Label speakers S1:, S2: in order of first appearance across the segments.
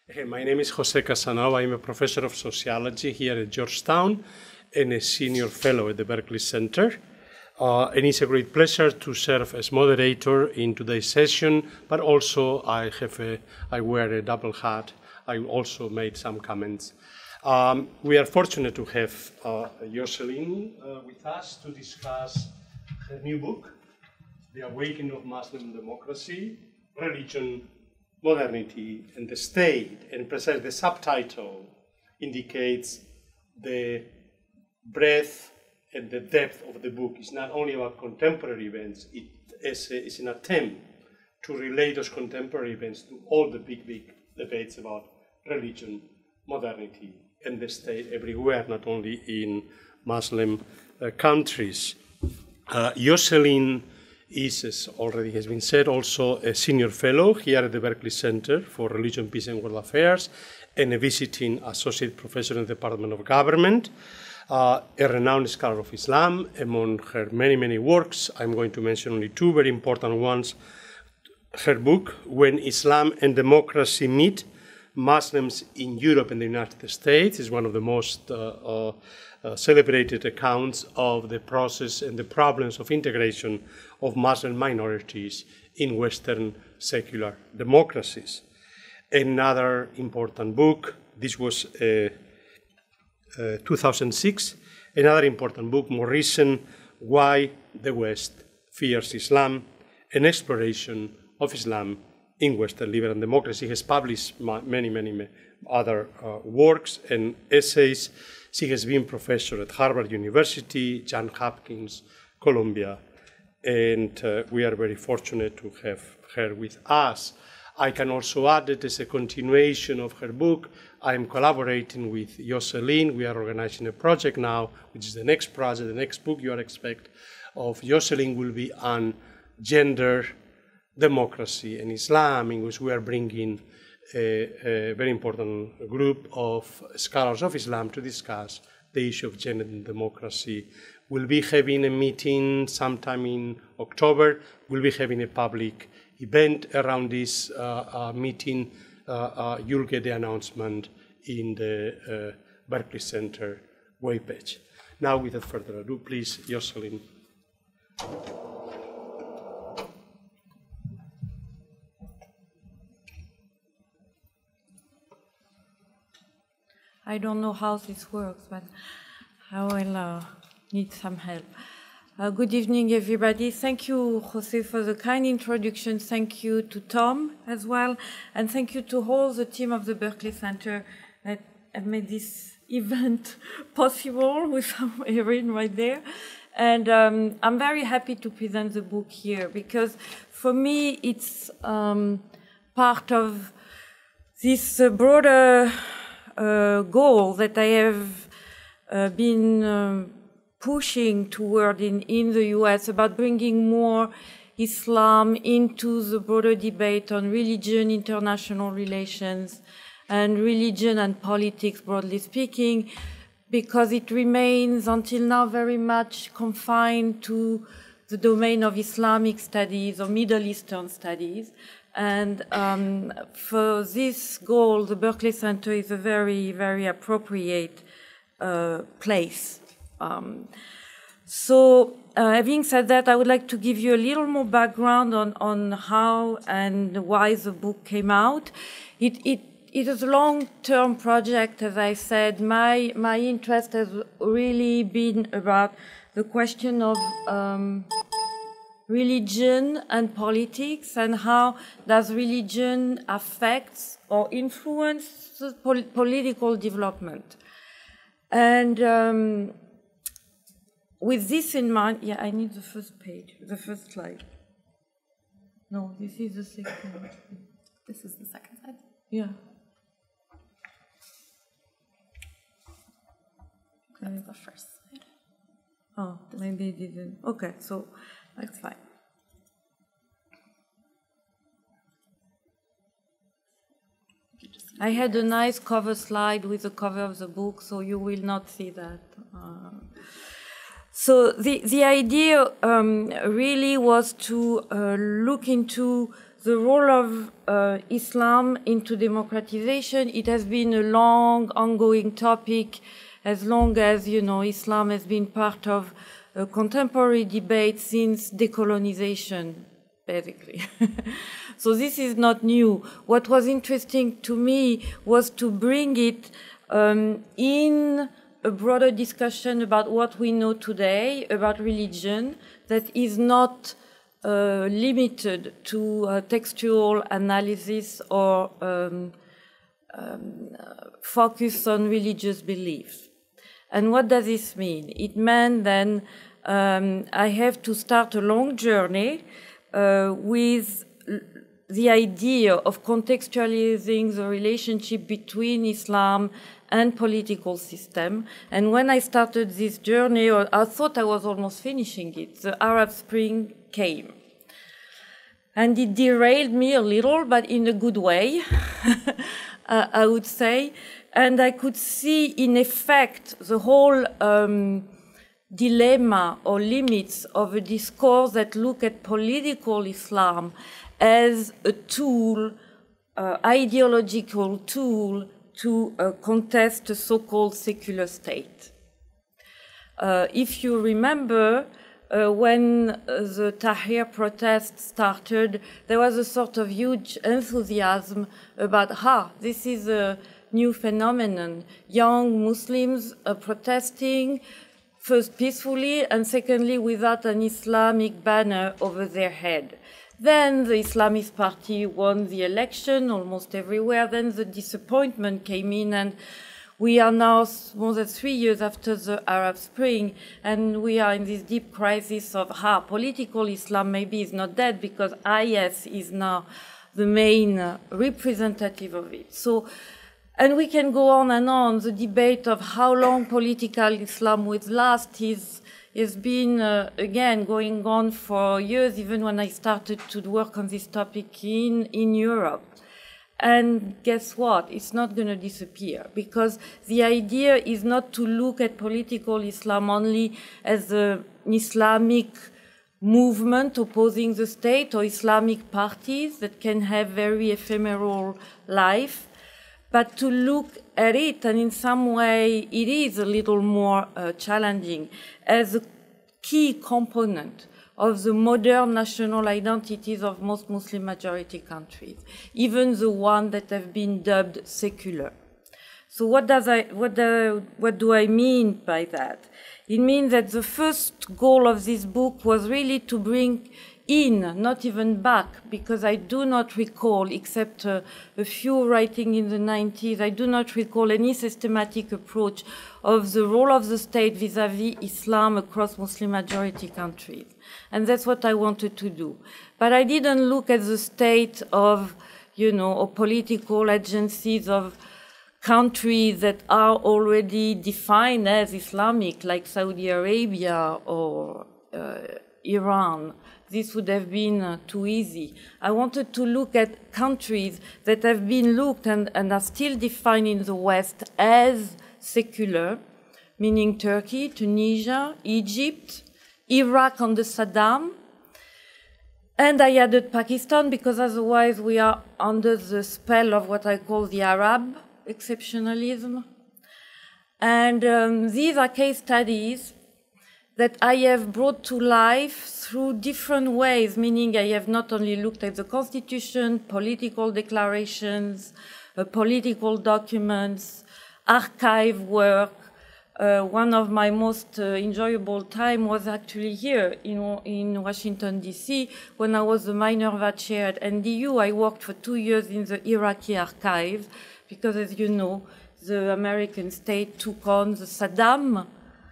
S1: Hey, my name is Jose Casanova. I'm a professor of sociology here at Georgetown and a senior fellow at the Berkley Center. And it's a great pleasure to serve as moderator in today's session, but also I wear a double hat. I also made some comments. We are fortunate to have Jocelyne with us to discuss her new book, The Awakening of Muslim Democracy, Religion, Modernity, and the State. And precisely the subtitle indicates the breadth and the depth of the book. It's not only about contemporary events, it's an attempt to relate those contemporary events to all the big debates about religion, modernity, and the state everywhere, not only in Muslim countries. Jocelyne is, as already has been said, also a senior fellow here at the Berkley Center for Religion, Peace, and World Affairs, and a visiting associate professor in the Department of Government, a renowned scholar of Islam. Among her many, many works, I'm going to mention only two very important ones. Her book, When Islam and Democracy Meet, Muslims in Europe and the United States, is one of the most celebrated accounts of the process and the problems of integration of Muslim minorities in Western secular democracies. Another important book, this was 2006, another important book, more recent, Why the West Fears Islam, an exploration of Islam in Western liberal democracy. Has published many, many other works and essays. She has been professor at Harvard University, Johns Hopkins, Columbia, and we are very fortunate to have her with us. I can also add that as a continuation of her book, I am collaborating with Jocelyne. We are organizing a project now, which is the next project, the next book you are expect of Jocelyne will be on gender, democracy, and Islam, in which we are bringing a very important group of scholars of Islam to discuss the issue of gender and democracy. We'll be having a meeting sometime in October. We'll be having a public event around this meeting. You'll get the announcement in the Berkley Center webpage. Now, without further ado, please, Jocelyne.
S2: I don't know how this works, but I will need some help. Good evening, everybody. Thank you, Jose, for the kind introduction. Thank you to Tom as well. And thank you to all the team of the Berkley Center that have made this event possible with Erin right there. And I'm very happy to present the book here because for me, it's part of this broader goal that I have been pushing toward in the US about bringing more Islam into the broader debate on religion, international relations, and religion and politics, broadly speaking, because it remains until now very much confined to the domain of Islamic studies or Middle Eastern studies. And for this goal, the Berkley Center is a very, very appropriate place. Having said that, I would like to give you a little more background on how and why the book came out. It is a long-term project, as I said. My interest has really been about the question of religion and politics, and how does religion affect or influence political development. And with this in mind, yeah, I need the first page, the first slide. No, this is the second one.
S3: This is the second slide?
S2: Yeah.
S3: That's the first slide.
S2: Oh, maybe it didn't. Okay, so that's fine. I had a nice cover slide with the cover of the book, so you will not see that. So the idea really was to look into the role of Islam into democratization. It has been a long, ongoing topic as long as, you know, Islam has been part of a contemporary debate since decolonization, basically. So this is not new. What was interesting to me was to bring it in a broader discussion about what we know today about religion that is not limited to textual analysis or focus on religious beliefs. And what does this mean? It meant then I have to start a long journey with the idea of contextualizing the relationship between Islam and political system. And when I started this journey, or I thought I was almost finishing it, the Arab Spring came. And it derailed me a little, but in a good way, I would say. And I could see, in effect, the whole dilemma or limits of a discourse that look at political Islam as a tool, ideological tool, to contest a so-called secular state. If you remember, when the Tahrir protests started, there was a sort of huge enthusiasm about, this is a new phenomenon. Young Muslims protesting, first peacefully, and secondly without an Islamic banner over their head. Then the Islamist party won the election almost everywhere. Then the disappointment came in, and we are now more than 3 years after the Arab Spring, and we are in this deep crisis of political Islam maybe is not dead because IS is now the main representative of it. So, and we can go on and on. The debate of how long political Islam will last has been, again, going on for years, even when I started to work on this topic in Europe. And guess what? It's not going to disappear, because the idea is not to look at political Islam only as an Islamic movement opposing the state or Islamic parties that can have very ephemeral life, but to look at it, and in some way it is a little more challenging, as a key component of the modern national identities of most Muslim majority countries, even the ones that have been dubbed secular. So what do I mean by that? It means that the first goal of this book was really to bring in, not even back, because I do not recall, except a few writing in the 90s, I do not recall any systematic approach of the role of the state vis-à-vis Islam across Muslim majority countries. And that's what I wanted to do. But I didn't look at the state of, or political agencies of countries that are already defined as Islamic, like Saudi Arabia or Iran. This would have been too easy. I wanted to look at countries that have been looked and are still defined in the West as secular, meaning Turkey, Tunisia, Egypt, Iraq under Saddam. And I added Pakistan because otherwise we are under the spell of what I call the Arab exceptionalism. And these are case studies that I have brought to life through different ways, meaning I have not only looked at the constitution, political declarations, political documents, archive work. One of my most enjoyable time was actually here in Washington, D.C., when I was the Minerva chair at NDU. I worked for 2 years in the Iraqi archives because, as you know, the American state took on the Saddam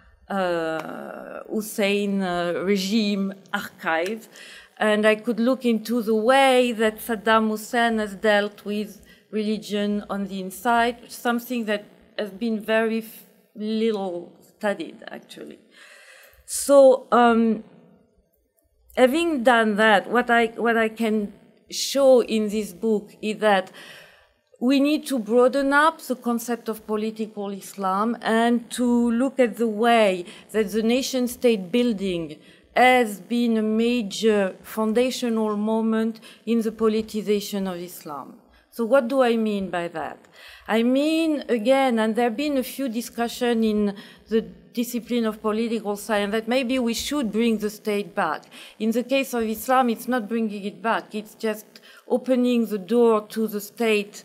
S2: Hussein regime archive, and I could look into the way that Saddam Hussein has dealt with religion on the inside, something that has been very little studied, actually. So, having done that, what I can show in this book is that we need to broaden up the concept of political Islam and to look at the way that the nation-state building has been a major foundational moment in the politicization of Islam. So what do I mean by that? I mean, again, and there have been a few discussions in the discipline of political science that maybe we should bring the state back. In the case of Islam, it's not bringing it back. It's just opening the door to the state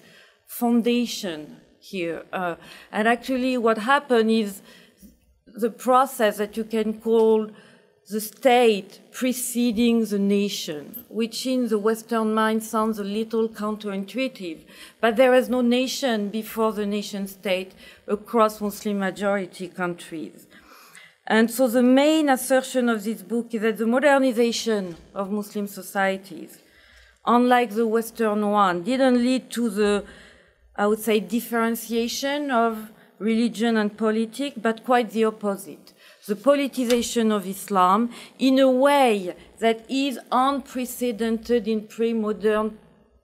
S2: foundation here. And actually what happened is the process that you can call the state preceding the nation, which in the Western mind sounds a little counterintuitive, but there is no nation before the nation state across Muslim majority countries. And so the main assertion of this book is that the modernization of Muslim societies, unlike the Western one, didn't lead to the, I would say, differentiation of religion and politics, but quite the opposite. The politicization of Islam in a way that is unprecedented in pre-modern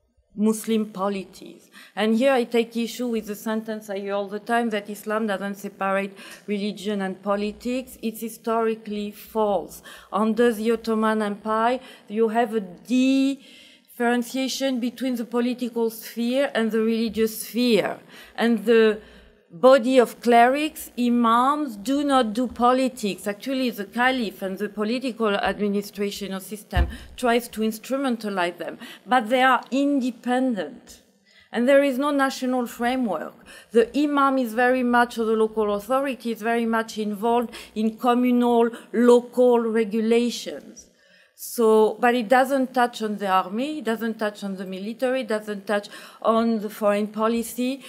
S2: Muslim polities. And here I take issue with the sentence I hear all the time that Islam doesn't separate religion and politics. It's historically false. Under the Ottoman Empire, you have a differentiation between the political sphere and the religious sphere. And the body of clerics, imams, do not do politics. Actually, the caliph and the political administration or system tries to instrumentalize them, but they are independent. And there is no national framework. The imam is very much, or the local authority is very much involved in communal, local regulations. So, but it doesn't touch on the army, it doesn't touch on the military, it doesn't touch on the foreign policy.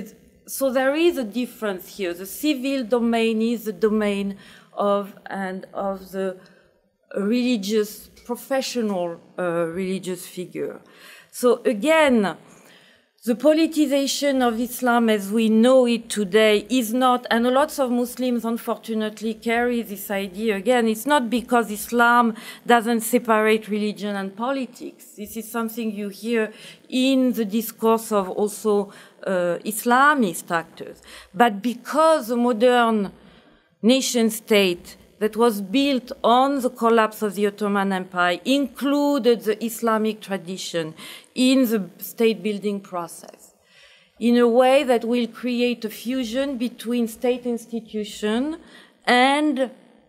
S2: So there is a difference here. The civil domain is the domain of the religious, professional religious figure. So again, the politicization of Islam as we know it today is not, and lots of Muslims unfortunately carry this idea again, it's not because Islam doesn't separate religion and politics. This is something you hear in the discourse of also Islamist actors. But because the modern nation state that was built on the collapse of the Ottoman Empire included the Islamic tradition in the state building process in a way that will create a fusion between state institution and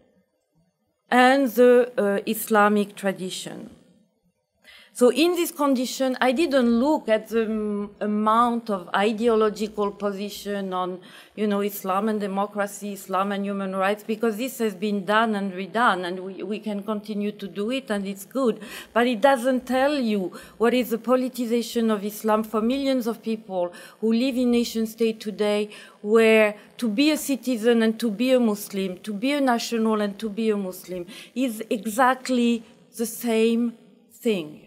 S2: the Islamic tradition. So in this condition, I didn't look at the amount of ideological position on, Islam and democracy, Islam and human rights, because this has been done and redone, and we can continue to do it, and it's good. But it doesn't tell you what is the politicization of Islam for millions of people who live in nation state today, where to be a citizen and to be a Muslim, to be a national and to be a Muslim is exactly the same thing,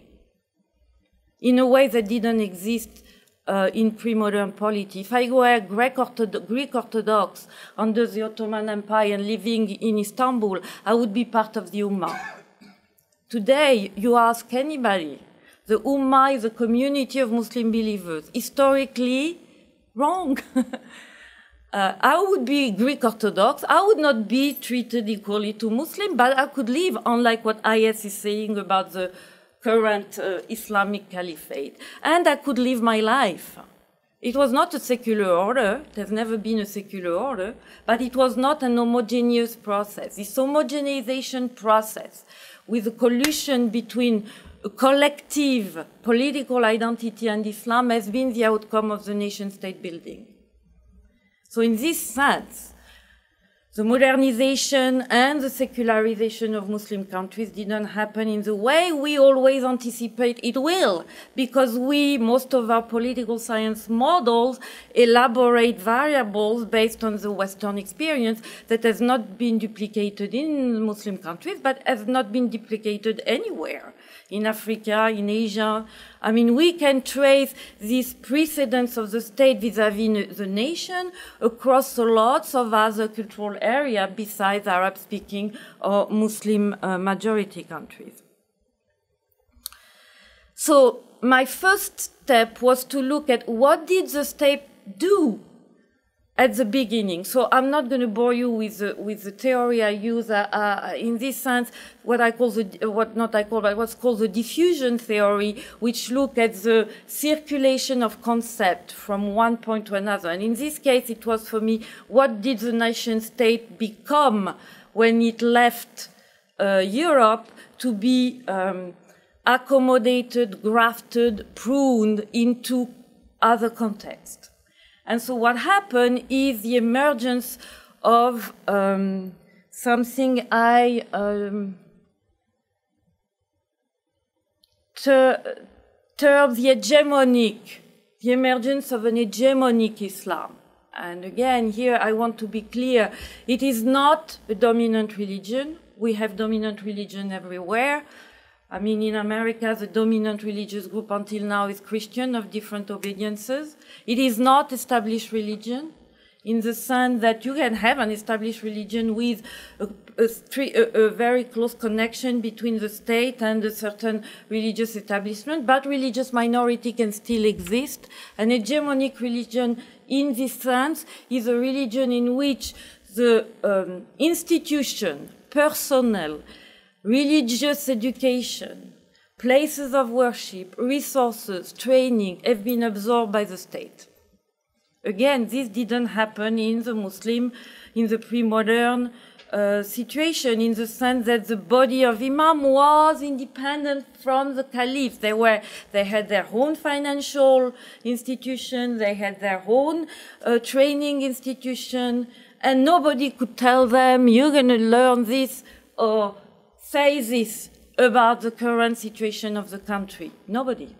S2: in a way that didn't exist in pre-modern polity. If I were Greek Orthodox under the Ottoman Empire and living in Istanbul, I would be part of the Ummah. Today, you ask anybody, the Ummah is a community of Muslim believers. Historically, wrong. I would be Greek Orthodox. I would not be treated equally to Muslim, but I could live, unlike what IS is saying about the current Islamic caliphate. And I could live my life. It was not a secular order. It has never been a secular order, but it was not an homogeneous process. This homogenization process with a collusion between a collective political identity and Islam has been the outcome of the nation-state building. So in this sense, the modernization and the secularization of Muslim countries didn't happen in the way we always anticipate it will, because most of our political science models elaborate variables based on the Western experience that has not been duplicated in Muslim countries, but has not been duplicated anywhere. In Africa, in Asia. I mean, we can trace these precedents of the state vis-à-vis the nation across lots of other cultural areas besides Arab-speaking or Muslim majority countries. So my first step was to look at what did the state do at the beginning. So I'm not going to bore you with the theory I use in this sense, what's called the diffusion theory, which look at the circulation of concept from one point to another. And in this case, it was for me, what did the nation state become when it left Europe to be accommodated, grafted, pruned into other contexts? And so what happened is the emergence of something I term the emergence of an hegemonic Islam. And again, here I want to be clear, it is not a dominant religion. We have dominant religion everywhere. I mean, in America, the dominant religious group until now is Christian of different obediences. It is not established religion in the sense that you can have an established religion with a very close connection between the state and a certain religious establishment, but religious minority can still exist. An hegemonic religion in this sense is a religion in which the institution, personnel, religious education, places of worship, resources, training have been absorbed by the state. Again, this didn't happen in the pre-modern situation, in the sense that the body of imam was independent from the caliph. They had their own financial institution, they had their own training institution, and nobody could tell them, you're going to learn this or say this about the current situation of the country. Nobody.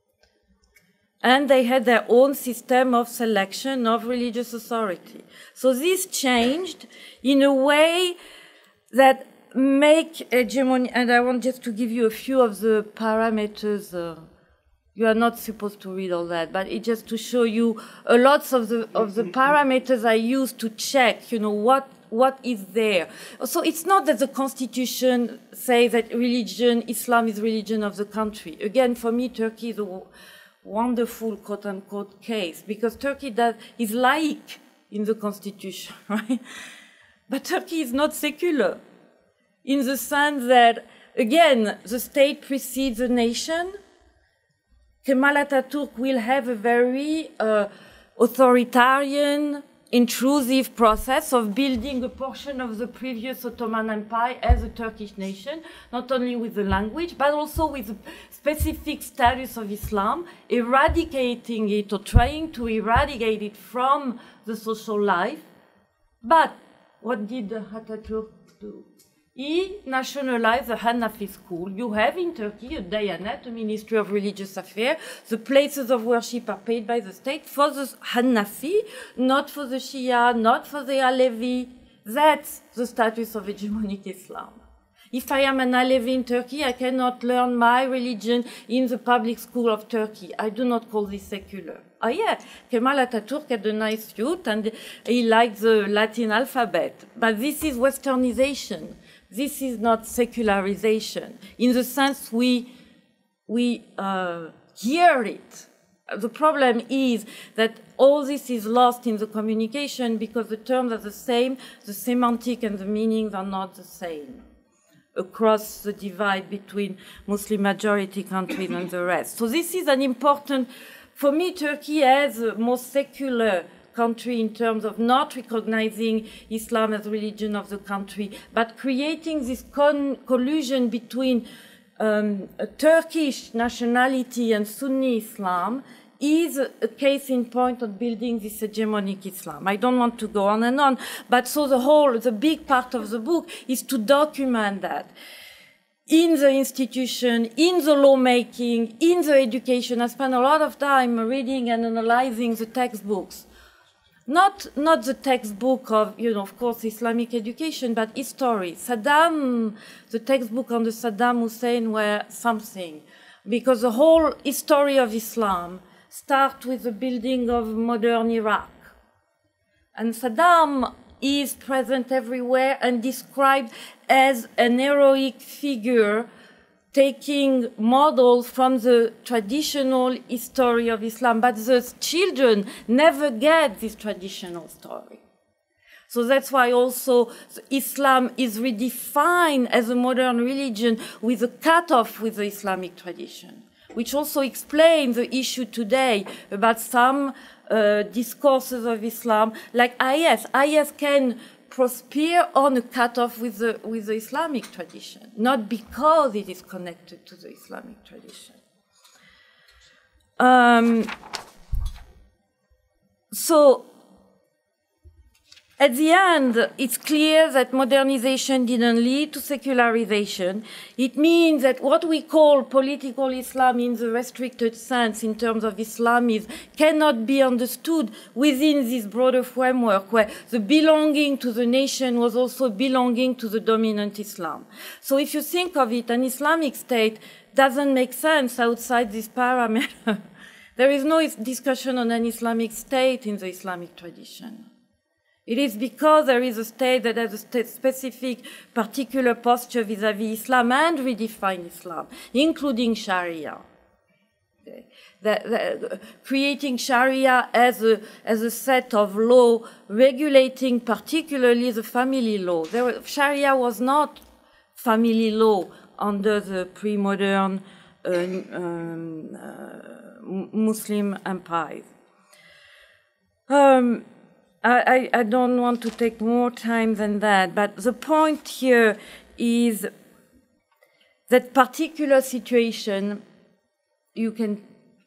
S2: And they had their own system of selection of religious authority. So this changed in a way that make hegemony, and I want just to give you a few of the parameters. You are not supposed to read all that, but it's just to show you a lot of the parameters I use to check, what is there. So it's not that the Constitution says that Islam is religion of the country. Again, for me, Turkey is a wonderful quote-unquote case, because Turkey is laïc in the Constitution, right? But Turkey is not secular in the sense that, again, the state precedes the nation. Kemal Atatürk will have a very authoritarian, intrusive process of building a portion of the previous Ottoman Empire as a Turkish nation, not only with the language, but also with the specific status of Islam, eradicating it or trying to eradicate it from the social life. But what did Atatürk do? He nationalized the Hanafi school. You have in Turkey a Diyanet, a Ministry of Religious Affairs. The places of worship are paid by the state for the Hanafi, not for the Shia, not for the Alevi. That's the status of hegemonic Islam. If I am an Alevi in Turkey, I cannot learn my religion in the public school of Turkey. I do not call this secular. Oh yeah, Kemal Atatürk had a nice suit and he liked the Latin alphabet. But this is westernization. This is not secularization. In the sense we hear it. The problem is that all this is lost in the communication because the terms are the same, the semantic and the meanings are not the same across the divide between Muslim majority countries and the rest. So this is an important, for me, Turkey as the most secular country in terms of not recognizing Islam as religion of the country, but creating this collusion between Turkish nationality and Sunni Islam is a case in point of building this hegemonic Islam. I don't want to go on and on, but so the big part of the book is to document that. In the institution, in the lawmaking, in the education. I spent a lot of time reading and analyzing the textbooks. Not the textbook of course, Islamic education, but history. The textbook on the Saddam Hussein were something, because the whole history of Islam starts with the building of modern Iraq. And Saddam is present everywhere and described as an heroic figure taking models from the traditional history of Islam, but the children never get this traditional story. So that's why also Islam is redefined as a modern religion with a cutoff with the Islamic tradition, which also explains the issue today about some discourses of Islam, like IS. IS can prosper on a cutoff with the Islamic tradition, not because it is connected to the Islamic tradition. So at the end, it's clear that modernization didn't lead to secularization. It means that what we call political Islam in the restricted sense in terms of Islamism cannot be understood within this broader framework where the belonging to the nation was also belonging to the dominant Islam. So if you think of it, an Islamic state doesn't make sense outside this parameter. There is no discussion on an Islamic state in the Islamic tradition. It is because there is a state that has a specific particular posture vis-à-vis Islam and redefine Islam, including Sharia. Okay. Creating Sharia as a set of law regulating particularly the family law. Sharia was not family law under the pre-modern Muslim empires. I don't want to take more time than that, but the point here is that particular situation you can.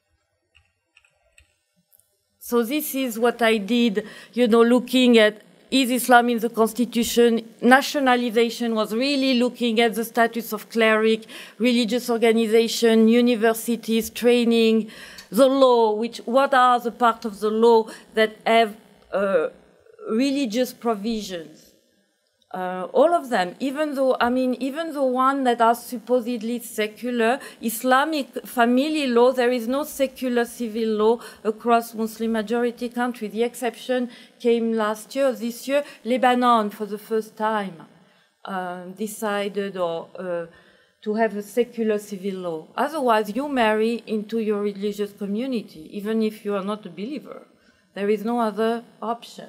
S2: So this is what I did, looking at is Islam in the constitution. Nationalization was really looking at the status of cleric, religious organization, universities, training, the law, what are the part of the law that have religious provisions, all of them, even the one that are supposedly secular, Islamic family law, there is no secular civil law across Muslim majority countries. The exception came this year, Lebanon for the first time decided to have a secular civil law. Otherwise, you marry into your religious community, even if you are not a believer. There is no other option.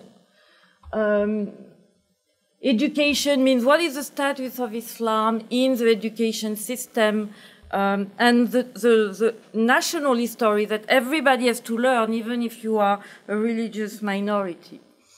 S2: Education means what is the status of Islam in the education system, and the national history that everybody has to learn, even if you are a religious minority.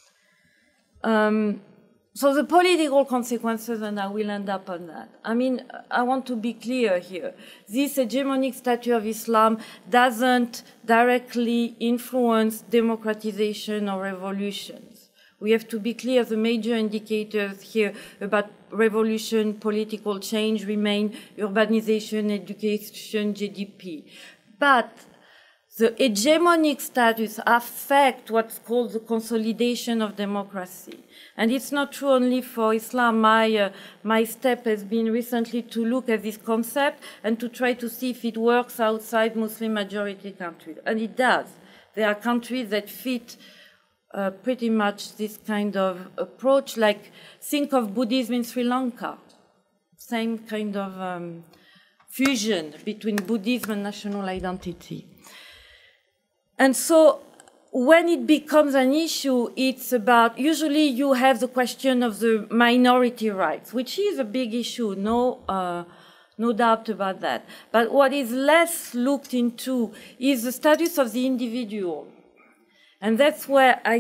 S2: So the political consequences, and I will end up on that. I want to be clear here. This hegemonic status of Islam doesn't directly influence democratization or revolutions. We have to be clear, the major indicators here about revolution, political change remain urbanization, education, GDP. But the hegemonic status affects what's called the consolidation of democracy. And it's not true only for Islam. My step has been recently to look at this concept and to try to see if it works outside Muslim majority countries. And it does. There are countries that fit pretty much this kind of approach, like think of Buddhism in Sri Lanka. Same kind of fusion between Buddhism and national identity. And so when it becomes an issue, it's about, usually you have the question of the minority rights, which is a big issue, no doubt about that. But what is less looked into is the status of the individual. And that's where I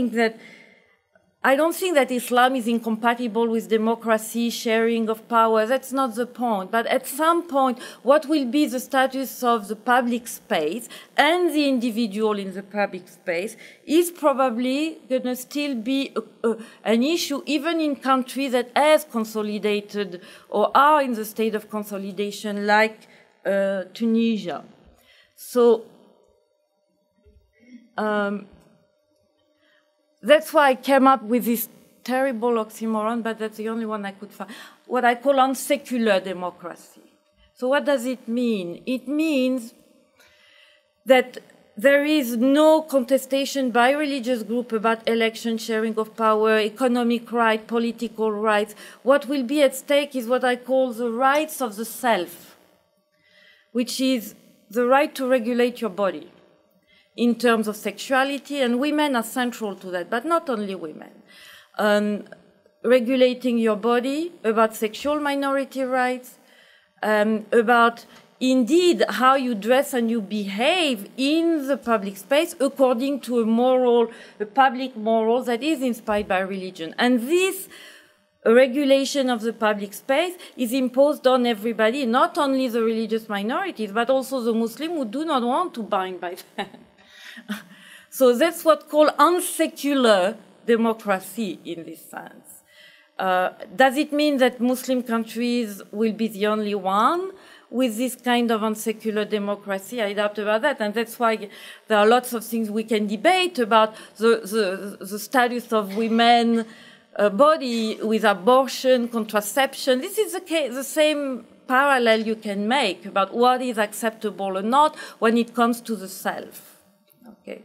S2: don't think that Islam is incompatible with democracy, sharing of power. That's not the point. But at some point, what will be the status of the public space and the individual in the public space is probably going to still be an issue, even in countries that has consolidated or are in the state of consolidation, like Tunisia. So that's why I came up with this terrible oxymoron, but that's the only one I could find, what I call unsecular democracy. So what does it mean? It means that there is no contestation by religious group about election, sharing of power, economic right, political rights. What will be at stake is what I call the rights of the self. which is the right to regulate your body in terms of sexuality, and women are central to that, but not only women. Regulating your body, about sexual minority rights, about indeed how you dress and you behave in the public space according to a public moral that is inspired by religion. And this regulation of the public space is imposed on everybody, not only the religious minorities, but also the Muslims who do not want to bind by that. So that's what's called unsecular democracy in this sense. Does it mean that Muslim countries will be the only one with this kind of unsecular democracy? I doubt about that. And that's why there are lots of things we can debate about the status of women body with abortion, contraception. This is the same parallel you can make about what is acceptable or not when it comes to the self. Okay.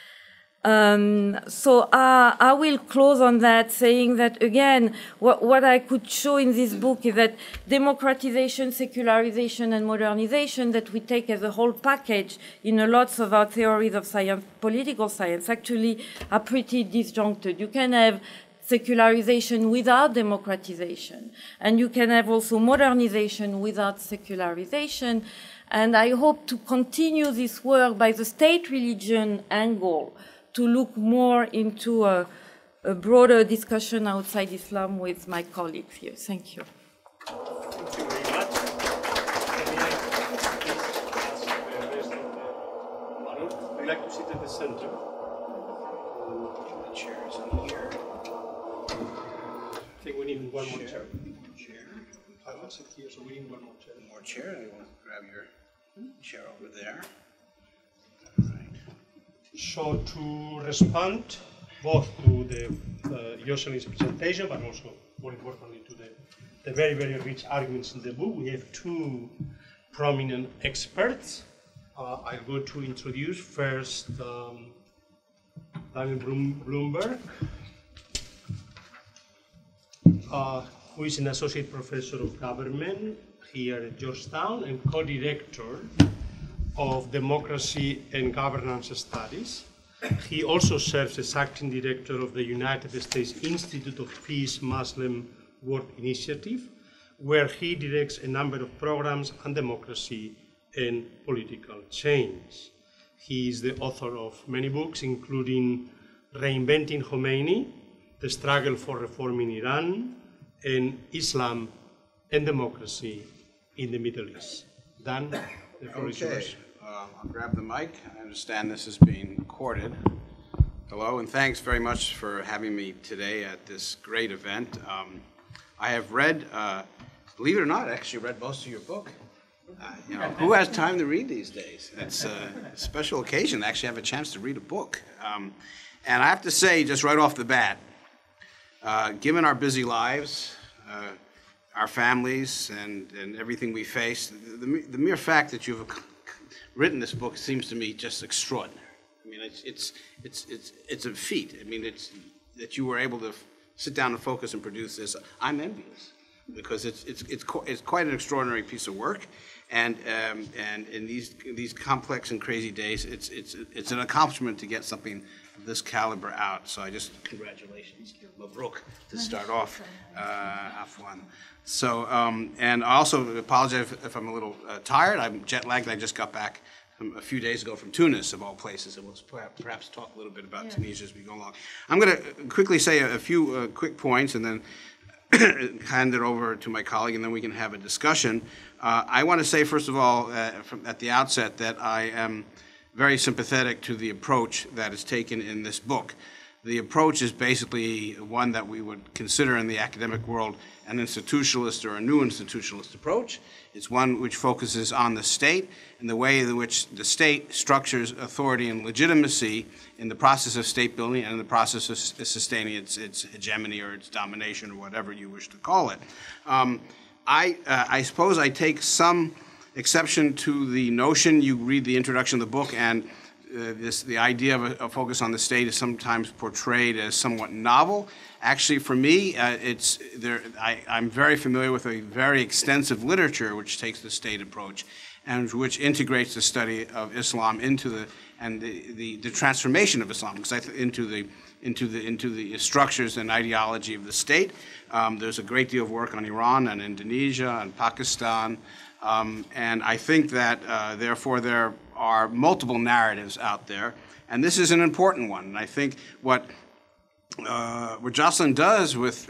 S2: So I will close on that, saying that, again, what I could show in this book is that democratization, secularization, and modernization that we take as a whole package in lots of our theories of science, political science, actually are pretty disjuncted. You can have secularization without democratization, and you can have also modernization without secularization. And I hope to continue this work by the state-religion angle, to look more into a broader discussion outside Islam with my colleagues here. Thank you.
S1: Thank you very much. I'd like to sit at the center.
S4: The chairs in here.
S1: I think we need one more chair.
S4: Chair.
S1: I will sit here, so we need one more chair.
S4: More chair. I want to grab your chair over there.
S1: So to respond both to the Jocelyne's presentation, but also more importantly to the very, very rich arguments in the book, we have two prominent experts. I'm going to introduce first Daniel Bloomberg, who is an associate professor of government here at Georgetown and co-director of Democracy and Governance Studies. He also serves as acting director of the United States Institute of Peace Muslim World Initiative, where he directs a number of programs on democracy and political change. He is the author of many books, including Reinventing Khomeini, The Struggle for Reform in Iran, and Islam and Democracy in the Middle East. Dan, the floor is yours.
S4: I'll grab the mic. I understand this is being recorded. Hello, and thanks very much for having me today at this great event. I have read, believe it or not, I actually read most of your book. You know, who has time to read these days? It's a special occasion to actually have a chance to read a book. And I have to say, just right off the bat, given our busy lives, our families, and everything we face, the mere fact that you've written this book seems to me just extraordinary. I mean, it's a feat. I mean, it's that you were able to sit down and focus and produce this. I'm envious because it's quite an extraordinary piece of work, and in these complex and crazy days, it's an accomplishment to get something of this caliber out. So I just congratulations, Mabruk, to start off, Afwan. So and I also apologize if I'm a little tired. I'm jet lagged. I just got back a few days ago from Tunis, of all places, and we'll perhaps talk a little bit about Tunisia as we go along. I'm going to quickly say a few quick points and then hand it over to my colleague, and then we can have a discussion. I want to say, first of all, at the outset, that I am very sympathetic to the approach that is taken in this book. The approach is basically one that we would consider in the academic world an institutionalist or a new institutionalist approach. It's one which focuses on the state and the way in which the state structures authority and legitimacy in the process of state building and in the process of sustaining its hegemony or its domination or whatever you wish to call it. I suppose I take some exception to the notion, you read the introduction of the book, and the idea of a focus on the state is sometimes portrayed as somewhat novel. Actually, for me, I'm very familiar with a very extensive literature which takes the state approach and which integrates the study of Islam into the transformation of Islam into the structures and ideology of the state. There's a great deal of work on Iran and Indonesia and Pakistan, and I think that therefore there are multiple narratives out there, and this is an important one. And I think what Jocelyne does with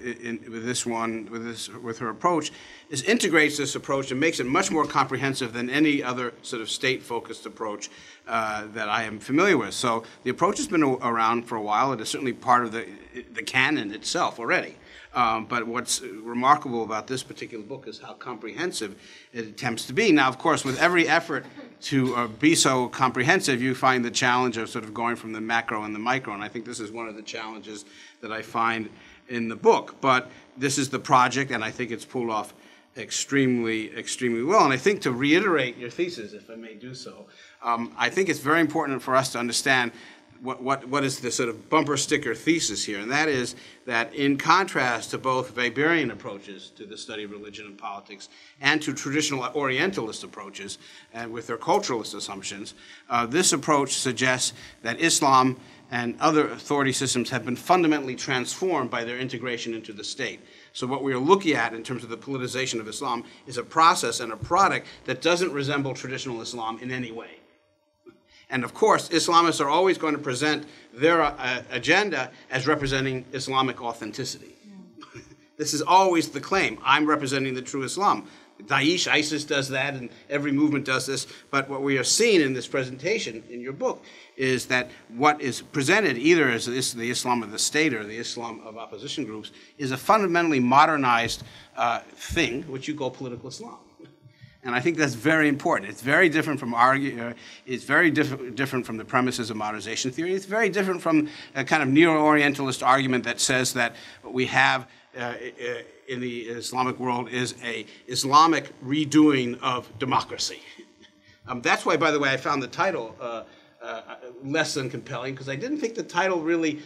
S4: her approach is integrates this approach and makes it much more comprehensive than any other sort of state-focused approach that I am familiar with. So the approach has been around for a while. It is certainly part of the canon itself already. But what's remarkable about this particular book is how comprehensive it attempts to be. Now, of course, with every effort to be so comprehensive, you find the challenge of sort of going from the macro and the micro, and I think this is one of the challenges that I find in the book. But this is the project, and I think it's pulled off extremely, extremely well. And I think to reiterate your thesis, if I may do so, I think it's very important for us to understand what is the sort of bumper sticker thesis here, and that is that in contrast to both Weberian approaches to the study of religion and politics and to traditional Orientalist approaches with their culturalist assumptions, this approach suggests that Islam and other authority systems have been fundamentally transformed by their integration into the state. So what we are looking at in terms of the politicization of Islam is a process and a product that doesn't resemble traditional Islam in any way. And of course, Islamists are always going to present their agenda as representing Islamic authenticity. This is always the claim. I'm representing the true Islam. Daesh, ISIS does that, and every movement does this. But what we are seeing in this presentation in your book is that what is presented either as the Islam of the state or the Islam of opposition groups is a fundamentally modernized thing, which you call political Islam. And I think that's very important. It's very different from different from the premises of modernization theory. It's very different from a kind of neo-Orientalist argument that says that what we have in the Islamic world is a Islamic redoing of democracy. That's why, by the way, I found the title less than compelling, because I didn't think the title really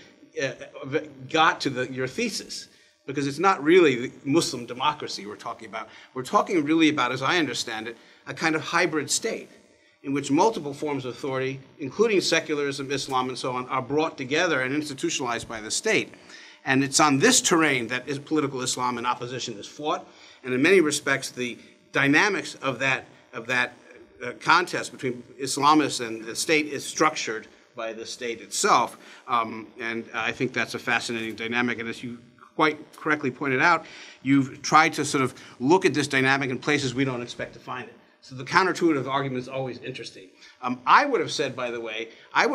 S4: got to your thesis. Because it's not really Muslim democracy we're talking about. We're talking really about, as I understand it, a kind of hybrid state in which multiple forms of authority, including secularism, Islam, and so on, are brought together and institutionalized by the state. And it's on this terrain that political Islam and opposition is fought. And in many respects, the dynamics of that contest between Islamists and the state is structured by the state itself. And I think that's a fascinating dynamic. And as you quite correctly pointed out, you've tried to sort of look at this dynamic in places we don't expect to find it. So the counterintuitive argument is always interesting. I would have said, by the way,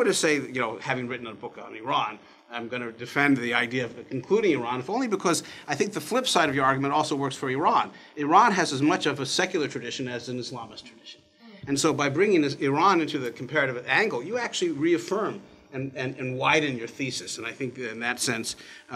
S4: having written a book on Iran, I'm going to defend the idea of including Iran, if only because I think the flip side of your argument also works for Iran. Iran has as much of a secular tradition as an Islamist tradition. And so by bringing Iran into the comparative angle, you actually reaffirm and widen your thesis. And I think that in that sense,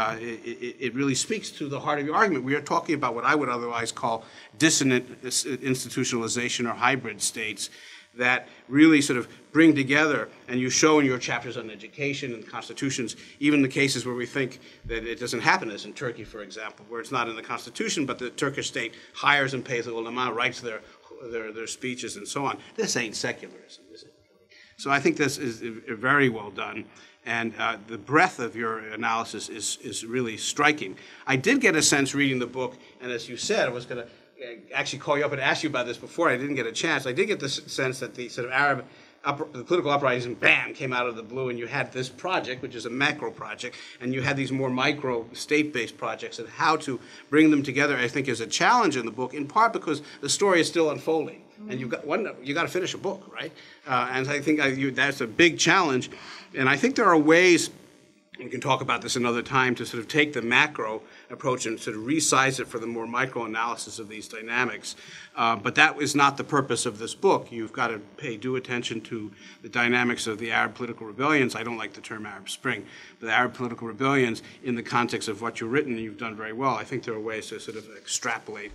S4: it really speaks to the heart of your argument. We are talking about what I would otherwise call dissonant institutionalization or hybrid states that really sort of bring together, and you show in your chapters on education and constitutions, even the cases where we think that it doesn't happen, as in Turkey, for example, where it's not in the constitution, but the Turkish state hires and pays the ulama, writes their speeches and so on. This ain't secularism, is it? So I think this is very well done, and the breadth of your analysis is really striking. I did get a sense reading the book, and as you said, I was going to actually call you up and ask you about this before. I didn't get a chance. I did get the sense that the sort of the political uprising, bam, came out of the blue, and you had this project, which is a macro project, and you had these more micro state-based projects, and how to bring them together, I think, is a challenge in the book, in part because the story is still unfolding. And you got to finish a book, right? And I think that's a big challenge. And I think there are ways, we can talk about this another time, to sort of take the macro approach and sort of resize it for the more micro-analysis of these dynamics. But that is not the purpose of this book. You've got to pay due attention to the dynamics of the Arab political rebellions. I don't like the term Arab Spring, but the Arab political rebellions in the context of what you've written, and you've done very well. I think there are ways to sort of extrapolate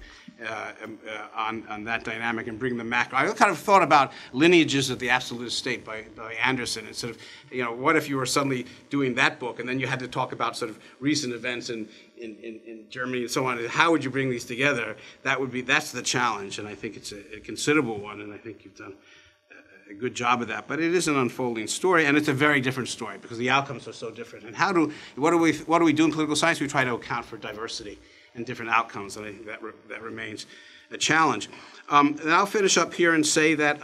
S4: on that dynamic and bring them back. I kind of thought about Lineages of the Absolute State by Anderson, and sort of, you know, what if you were suddenly doing that book and then you had to talk about sort of recent events in Germany and so on, and how would you bring these together? That's the challenge, and I think it's a considerable one, and I think you've done a good job of that. But it is an unfolding story, and it's a very different story because the outcomes are so different. And what do we do in political science? We try to account for diversity and different outcomes, and I think that remains a challenge. And I'll finish up here and say that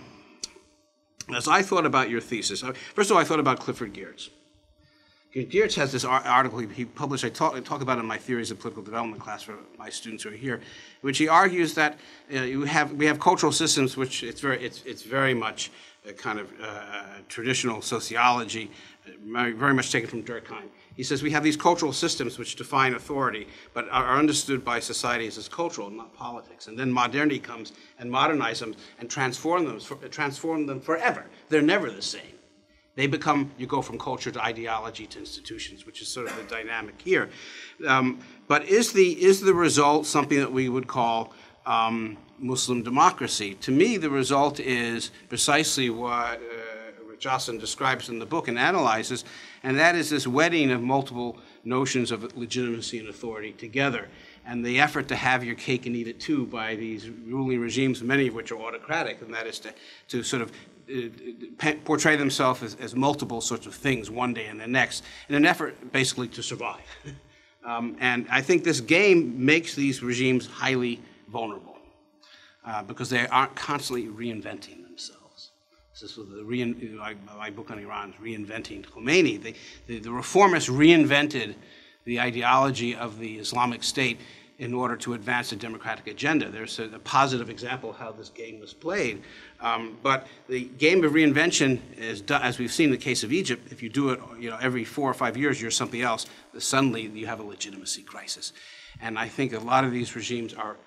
S4: as I thought about your thesis, first of all, I thought about Clifford Geertz. Geertz has this article he published. I talk about it in my Theories of Political Development class for my students who are here, which he argues that we have cultural systems, which it's very much a kind of traditional sociology, very much taken from Durkheim. He says we have these cultural systems which define authority, but are understood by societies as cultural, not politics. And then modernity comes and modernizes them and transform them forever. They're never the same. They become, you go from culture to ideology to institutions, which is sort of the dynamic here. But is the result something that we would call Muslim democracy? To me, the result is precisely what Jocelyne describes in the book and analyzes, and that is this wedding of multiple notions of legitimacy and authority together, and the effort to have your cake and eat it too by these ruling regimes, many of which are autocratic, and that is to sort of portray themselves as multiple sorts of things one day and the next, in an effort basically to survive. And I think this game makes these regimes highly vulnerable because they aren't constantly reinventing themselves. This is my book on Iran is Reinventing Khomeini. The reformists reinvented the ideology of the Islamic State in order to advance a democratic agenda. There's a positive example of how this game was played. But the game of reinvention is done, as we've seen in the case of Egypt. If you do it, every 4 or 5 years, you're something else. Suddenly, you have a legitimacy crisis. And I think a lot of these regimes are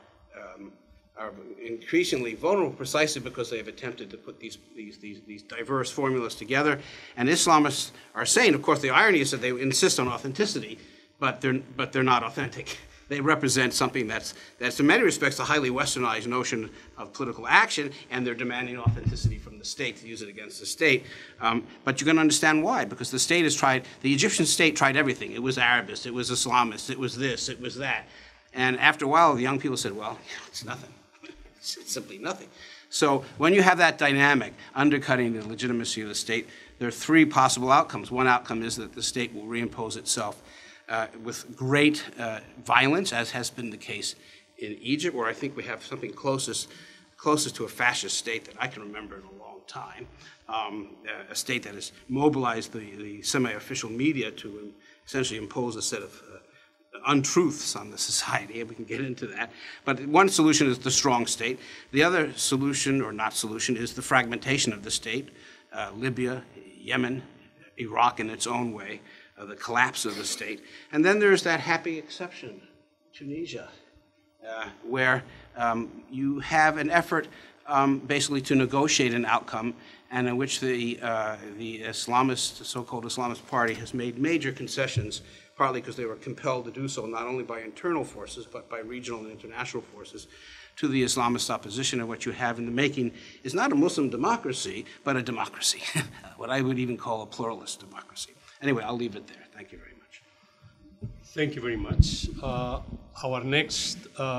S4: increasingly vulnerable precisely because they have attempted to put these diverse formulas together. And Islamists are saying, of course, the irony is that they insist on authenticity, but they're not authentic. They represent something that's in many respects a highly westernized notion of political action, and they're demanding authenticity from the state to use it against the state. But you're going to understand why, because the Egyptian state tried everything. It was Arabist, it was Islamist, it was this, it was that. And after a while, the young people said, well, it's nothing. It's simply nothing. So when you have that dynamic undercutting the legitimacy of the state, there are 3 possible outcomes. One outcome is that the state will reimpose itself with great violence, as has been the case in Egypt, where I think we have something closest to a fascist state that I can remember in a long time, a state that has mobilized the semi-official media to essentially impose a set of untruths on the society, and we can get into that. But one solution is the strong state. The other solution, or not solution, is the fragmentation of the state, Libya, Yemen, Iraq in its own way, the collapse of the state. And then there's that happy exception, Tunisia, where you have an effort basically to negotiate an outcome, and in which the Islamist, so-called Islamist party has made major concessions, partly because they were compelled to do so not only by internal forces, but by regional and international forces, to the Islamist opposition. And what you have in the making is not a Muslim democracy, but a democracy, what I would even call a pluralist democracy. Anyway, I'll leave it there. Thank you very much.
S1: Thank you very much. Our next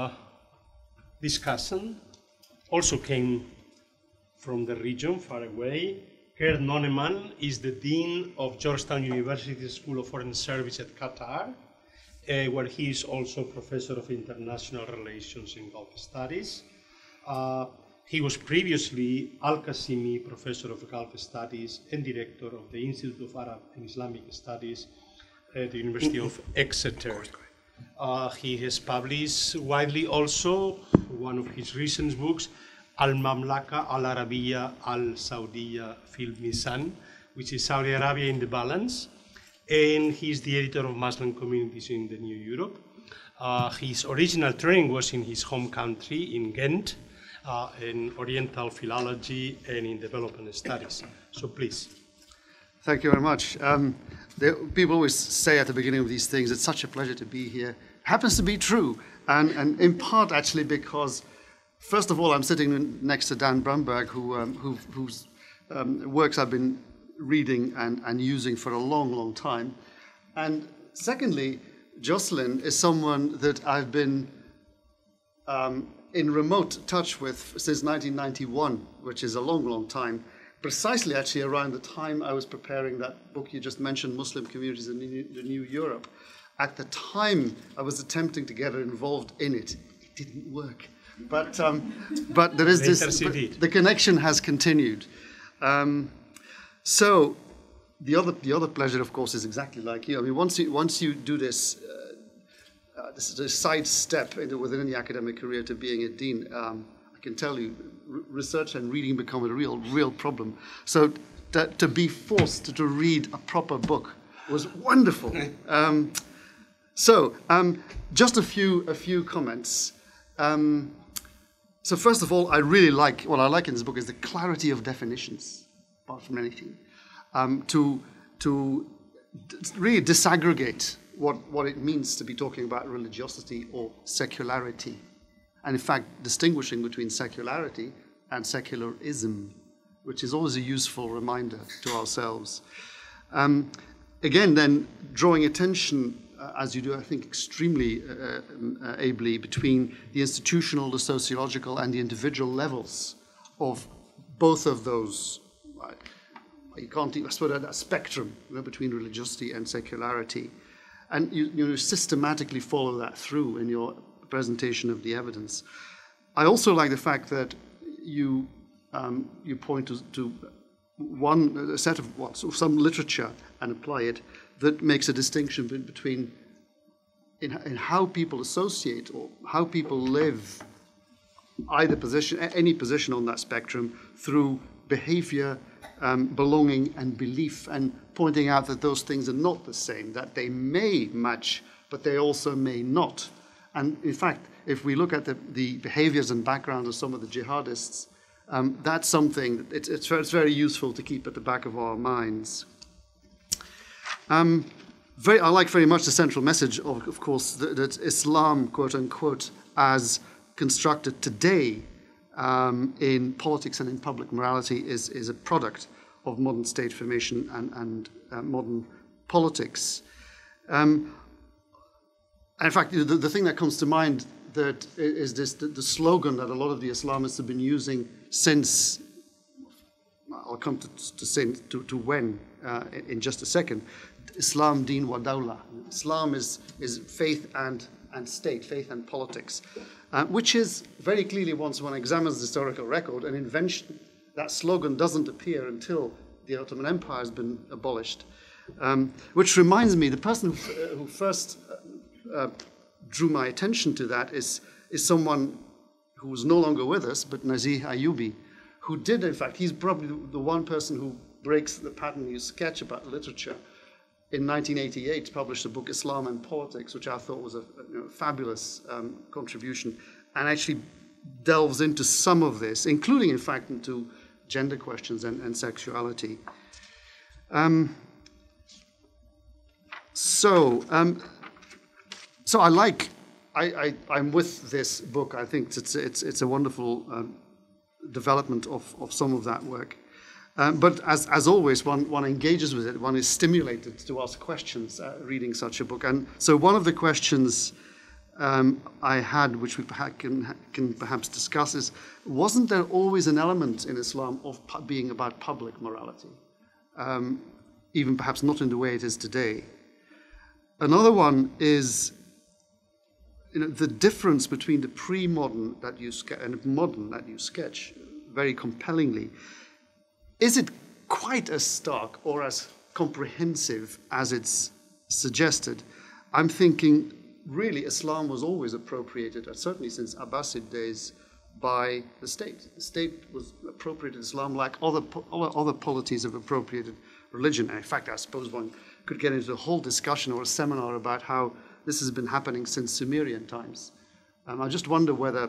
S1: discussion also came from the region far away. Gerd Noneman is the Dean of Georgetown University School of Foreign Service at Qatar, where he is also Professor of International Relations and Gulf Studies. He was previously Al-Qasimi Professor of Gulf Studies and Director of the Institute of Arab and Islamic Studies at the University of Exeter. He has published widely also one of his recent books, Al-Mamlaka Al-Arabiya Al-Saudiya Fil Mizan, which is Saudi Arabia in the Balance, and he's the editor of Muslim Communities in the New Europe. His original training was in his home country, in Ghent, in Oriental philology and in development studies. So please.
S5: Thank you very much. People always say at the beginning of these things, it's such a pleasure to be here. Happens to be true, and in part actually because, first of all, I'm sitting next to Dan Brumberg, whose works I've been reading and using for a long, long time. And secondly, Jocelyne is someone that I've been in remote touch with since 1991, which is a long, long time, precisely actually around the time I was preparing that book you just mentioned, Muslim Communities in the New Europe. At the time, I was attempting to get her involved in it. It didn't work. But there is this, the connection has continued. So the other pleasure, of course, is exactly like you. I mean, once you do this, this is a side step within the academic career to being a dean. I can tell you, research and reading become a real problem. So to be forced to read a proper book was wonderful. Just a few comments. So first of all, what I like in this book is the clarity of definitions, apart from anything, to really disaggregate what it means to be talking about religiosity or secularity, and in fact distinguishing between secularity and secularism, which is always a useful reminder to ourselves. Again, then drawing attention, as you do, I think, extremely ably, between the institutional, the sociological, and the individual levels of both of those. You can't even put a spectrum between religiosity and secularity. And you systematically follow that through in your presentation of the evidence. I also like the fact that you point to a set of some literature and apply it that makes a distinction between in how people associate or how people live any position on that spectrum through behavior, belonging and belief, and pointing out that those things are not the same, that they may match, but they also may not. And in fact, if we look at the behaviors and background of some of the jihadists, that's something it's very useful to keep at the back of our minds. I like very much the central message of course, that Islam, quote unquote, as constructed today in politics and in public morality is a product of modern state formation and modern politics. And in fact, the thing that comes to mind that is the slogan that a lot of the Islamists have been using since, I'll come to when in just a second, Islam, Deen wa Dawla. Islam is faith and state, faith and politics, which is very clearly, once one examines the historical record, an invention. That slogan doesn't appear until the Ottoman Empire has been abolished. Which reminds me, the person who first drew my attention to that is someone who is no longer with us, but Nazih Ayubi, who did, in fact, he's probably the one person who breaks the pattern you sketch about literature. In 1988, published a book, Islam and Politics, which I thought was a fabulous contribution, and actually delves into some of this, including, in fact, into gender questions and sexuality. So I'm with this book. I think it's a wonderful development of some of that work. But as always, one engages with it. One is stimulated to ask questions reading such a book. And so one of the questions I had, which we can perhaps discuss, is, wasn't there always an element in Islam of being about public morality? Even perhaps not in the way it is today. Another one is the difference between the pre-modern that you and modern that you sketch very compellingly. Is it quite as stark or as comprehensive as it's suggested? I'm thinking, really, Islam was always appropriated, certainly since Abbasid days, by the state. The state was appropriated Islam like other polities have appropriated religion. And in fact, I suppose one could get into a whole discussion or a seminar about how this has been happening since Sumerian times. I just wonder whether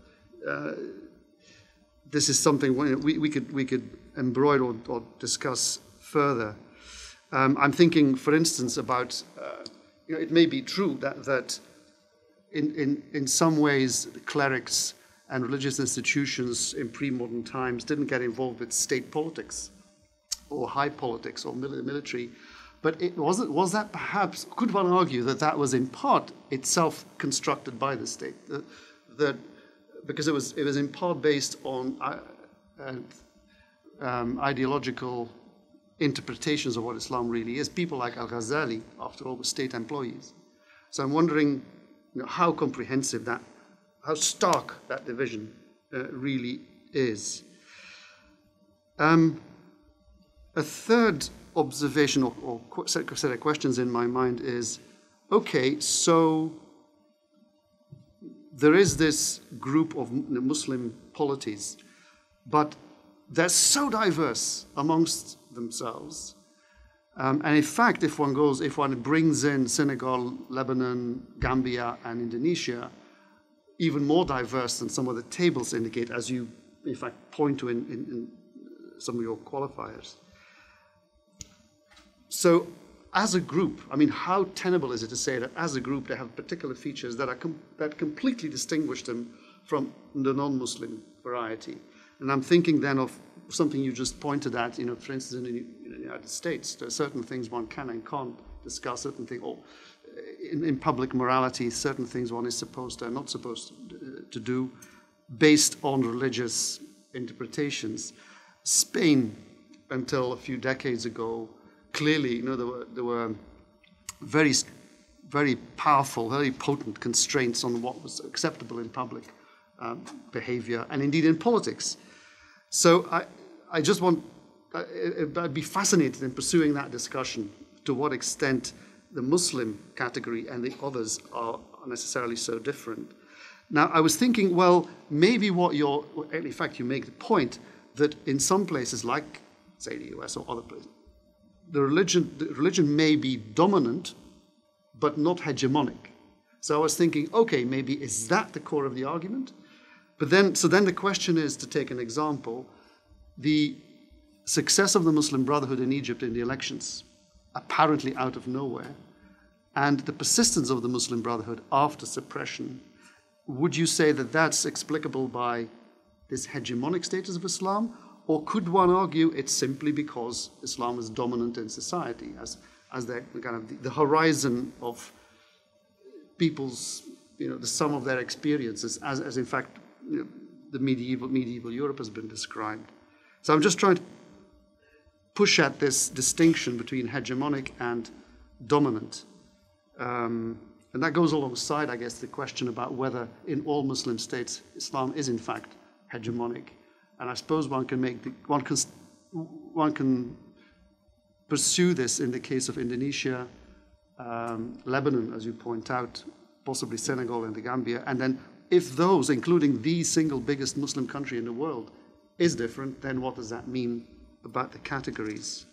S5: this is something we could embroider or discuss further. I'm thinking, for instance, about it may be true that in some ways clerics and religious institutions in pre-modern times didn't get involved with state politics or high politics or military, but was that perhaps, could one argue that was in part itself constructed by the state, that because it was in part based on ideological interpretations of what Islam really is. People like Al-Ghazali, after all, were state employees. So I'm wondering how comprehensive how stark that division really is. A third observation or set of questions in my mind is, okay, so there is this group of Muslim polities, but they're so diverse amongst themselves. And in fact, if one brings in Senegal, Lebanon, Gambia, and Indonesia, even more diverse than some of the tables indicate, as you, in fact, point to in some of your qualifiers. So, as a group, I mean, how tenable is it to say that as a group they have particular features that that completely distinguish them from the non-Muslim variety? And I'm thinking then of something you just pointed at, for instance, in the United States, there are certain things one can and can't discuss, certain things, or in public morality, certain things one is supposed to and not supposed to do based on religious interpretations. Spain, until a few decades ago, clearly, there were very, very powerful, very potent constraints on what was acceptable in public behavior and indeed in politics. So I just I'd be fascinated in pursuing that discussion, to what extent the Muslim category and the others are necessarily so different. Now, I was thinking, well, maybe in fact, you make the point that in some places like, say, the US or other places, the religion may be dominant, but not hegemonic. So I was thinking, okay, maybe is that the core of the argument? But then the question is, to take an example, the success of the Muslim Brotherhood in Egypt in the elections, apparently out of nowhere, and the persistence of the Muslim Brotherhood after suppression, would you say that that's explicable by this hegemonic status of Islam? Or could one argue it's simply because Islam is dominant in society, as the kind of the horizon of people's, the sum of their experiences, as in fact the medieval Europe has been described. So I'm just trying to push at this distinction between hegemonic and dominant. And that goes alongside, I guess, the question about whether in all Muslim states Islam is in fact hegemonic. And I suppose one can pursue this in the case of Indonesia, Lebanon, as you point out, possibly Senegal and the Gambia. And then if those, including the single biggest Muslim country in the world, is different, then what does that mean about the categories?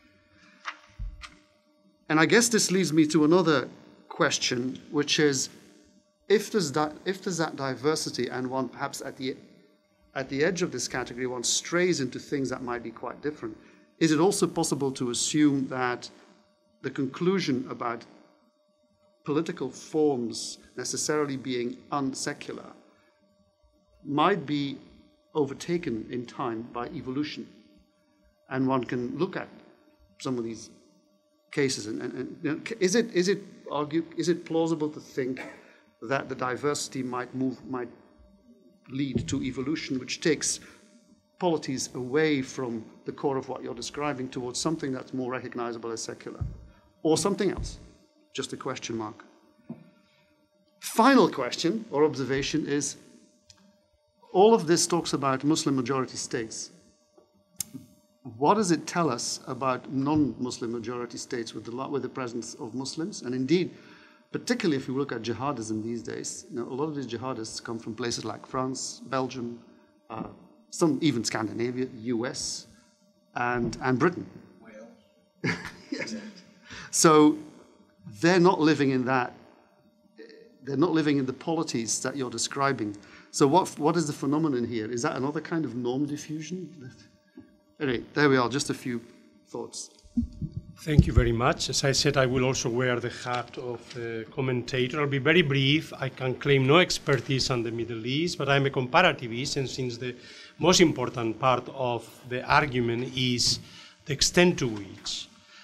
S5: And I guess this leads me to another question, which is, if there's that diversity and one perhaps at the edge of this category, one strays into things that might be quite different, is it also possible to assume that the conclusion about political forms necessarily being unsecular might be overtaken in time by evolution? And one can look at some of these cases and is it plausible to think that the diversity might lead to evolution, which takes polities away from the core of what you're describing towards something that's more recognizable as secular, or something else? Just a question mark. Final question or observation is, all of this talks about Muslim majority states. What does it tell us about non-Muslim majority states with the presence of Muslims? And indeed, particularly if you look at jihadism these days, a lot of these jihadists come from places like France, Belgium, some even Scandinavia, US, and Britain.
S4: Wales.
S5: Yes. So they're not living in that They're not living in the polities that you're describing. So what is the phenomenon here? Is that another kind of norm diffusion? Anyway, there we are, just a few thoughts.
S1: Thank you very much. As I said, I will also wear the hat of a commentator. I'll be very brief. I can claim no expertise on the Middle East, but I'm a comparativist, and since the most important part of the argument is the extent to which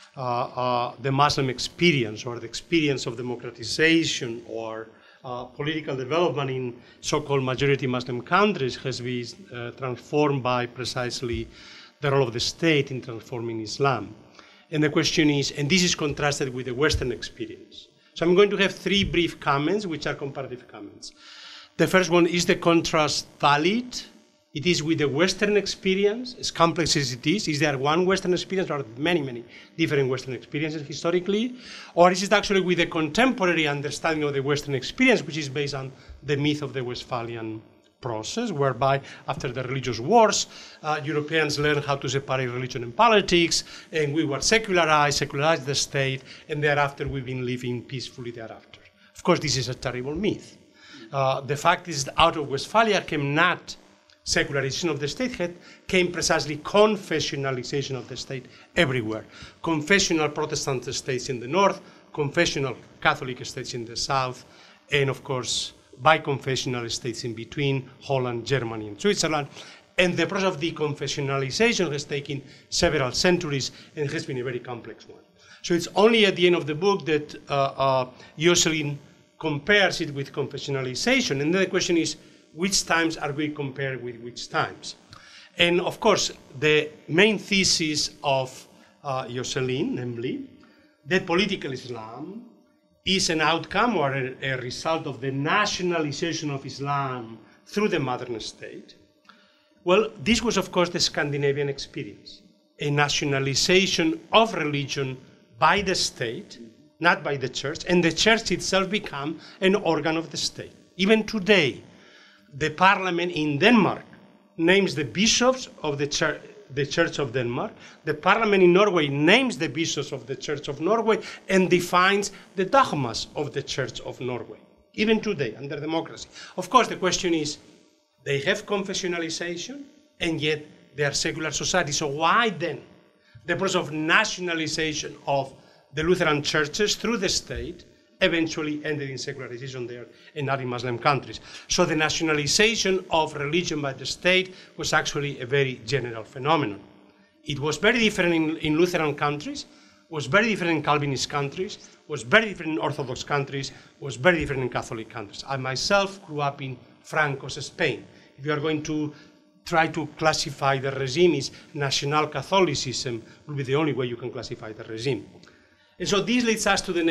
S1: the Muslim experience or the experience of democratization or political development in so-called majority Muslim countries has been transformed by precisely the role of the state in transforming Islam. And the question is, and this is contrasted with the Western experience. So I'm going to have three brief comments, which are comparative comments. The first one, is the contrast valid? It is with the Western experience, as complex as it is. Is there one Western experience or many, many different Western experiences historically? Or is it actually with the contemporary understanding of the Western experience, which is based on the myth of the Westphalian process, whereby after the religious wars, Europeans learned how to separate religion and politics, and we were secularized the state, and thereafter we've been living peacefully thereafter. Of course, this is a terrible myth. The fact is that out of Westphalia came not secularization of the state, came precisely confessionalization of the state everywhere. Confessional Protestant states in the north, confessional Catholic states in the south, and of course, bi-confessional states in between, Holland, Germany, and Switzerland. And the process of deconfessionalization has taken several centuries and has been a very complex one. So it's only at the end of the book that Jocelyne compares it with confessionalization. And then the question is, which times are we compared with which times? And of course, the main thesis of Jocelyne, namely, that political Islam is an outcome or a result of the nationalization of Islam through the modern state. Well, this was, of course, the Scandinavian experience, a nationalization of religion by the state, not by the church, and the church itself became an organ of the state. Even today, the parliament in Denmark names the bishops of the Church of Denmark. The parliament in Norway names the bishops of the Church of Norway and defines the dogmas of the Church of Norway, even today, under democracy. Of course, the question is, they have confessionalization, and yet they are secular society. So why then the process of nationalization of the Lutheran churches through the state eventually ended in secularization there and not in Muslim countries? So the nationalization of religion by the state was actually a very general phenomenon. It was very different in Lutheran countries, was very different in Calvinist countries, was very different in Orthodox countries, was very different in Catholic countries. I myself grew up in Franco's Spain. If you are going to try to classify the regime as national Catholicism, it will be the only way you can classify the regime. And so this leads us to the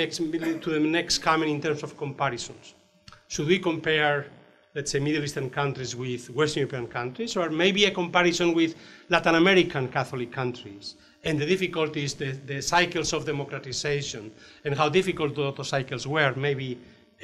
S1: next comment in terms of comparisons. Should we compare, let's say, Middle Eastern countries with Western European countries, or maybe a comparison with Latin American Catholic countries, and the difficulties, the cycles of democratization, and how difficult those cycles were, maybe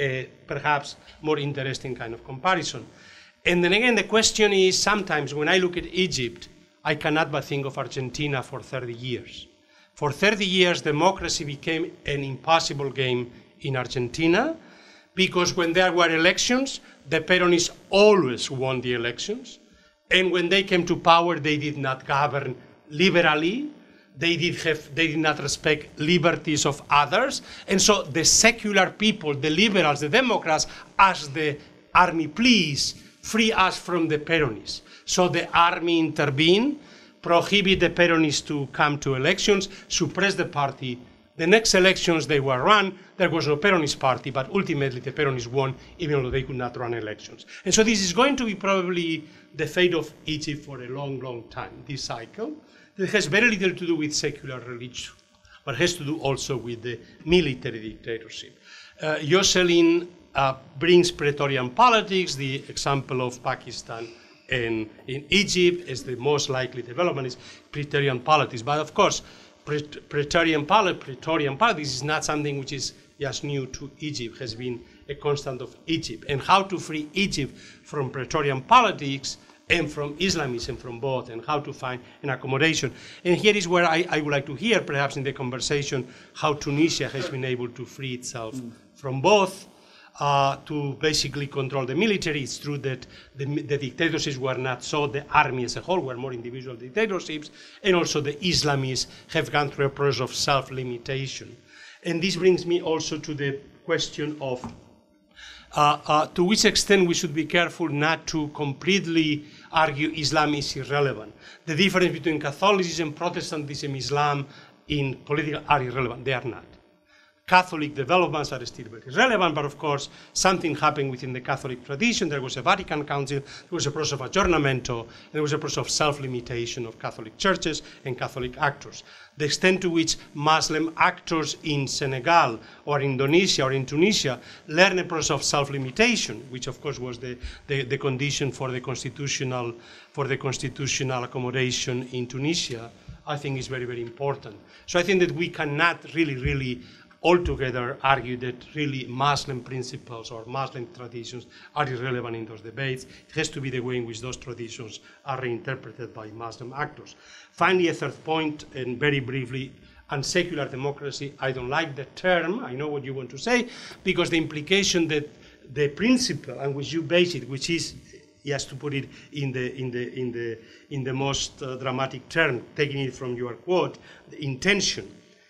S1: perhaps more interesting kind of comparison. And then again, the question is, sometimes when I look at Egypt, I cannot but think of Argentina for 30 years. For 30 years, democracy became an impossible game in Argentina, because when there were elections, the Peronists always won the elections. And when they came to power, they did not govern liberally. They did not respect liberties of others. And so the secular people, the liberals, the Democrats, asked the army, please, free us from the Peronists. So the army intervened, prohibit the Peronists to come to elections, suppress the party. The next elections they were run, there was no Peronist party, but ultimately the Peronists won, even though they could not run elections. And so this is going to be probably the fate of Egypt for a long, long time, this cycle. It has very little to do with secular religion, but has to do also with the military dictatorship. Jocelyne brings Praetorian politics, the example of Pakistan and in Egypt is the most likely development is Praetorian politics. But of course, Praetorian politics is not something which is just new to Egypt, has been a constant of Egypt. And how to free Egypt from Praetorian politics and from Islamism, from both, and how to find an accommodation. And here is where I would like to hear, perhaps in the conversation, how Tunisia has been able to free itself from both. to basically control the military. It's true that the dictatorships were not so, the army as a whole were more individual dictatorships, and also the Islamists have gone through a process of self-limitation. And this brings me also to the question of to which extent we should be careful not to completely argue Islam is irrelevant. The difference between Catholicism, Protestantism, Islam in political are irrelevant. They are not. Catholic developments are still very relevant, but of course, something happened within the Catholic tradition. There was a Vatican Council, there was a process of aggiornamento, and there was a process of self-limitation of Catholic churches and Catholic actors. The extent to which Muslim actors in Senegal or Indonesia or in Tunisia learn a process of self-limitation, which of course was the condition for the constitutional accommodation in Tunisia, I think is very, very important. So I think that we cannot really altogether argue that really Muslim principles or Muslim traditions are irrelevant in those debates. It has to be the way in which those traditions are reinterpreted by Muslim actors. Finally, a third point, and very briefly, on secular democracy, I don't like the term, I know what you want to say, because the implication that the principle on which you base it, which is, yes, to put it in the most dramatic term, taking it from your quote, the intention.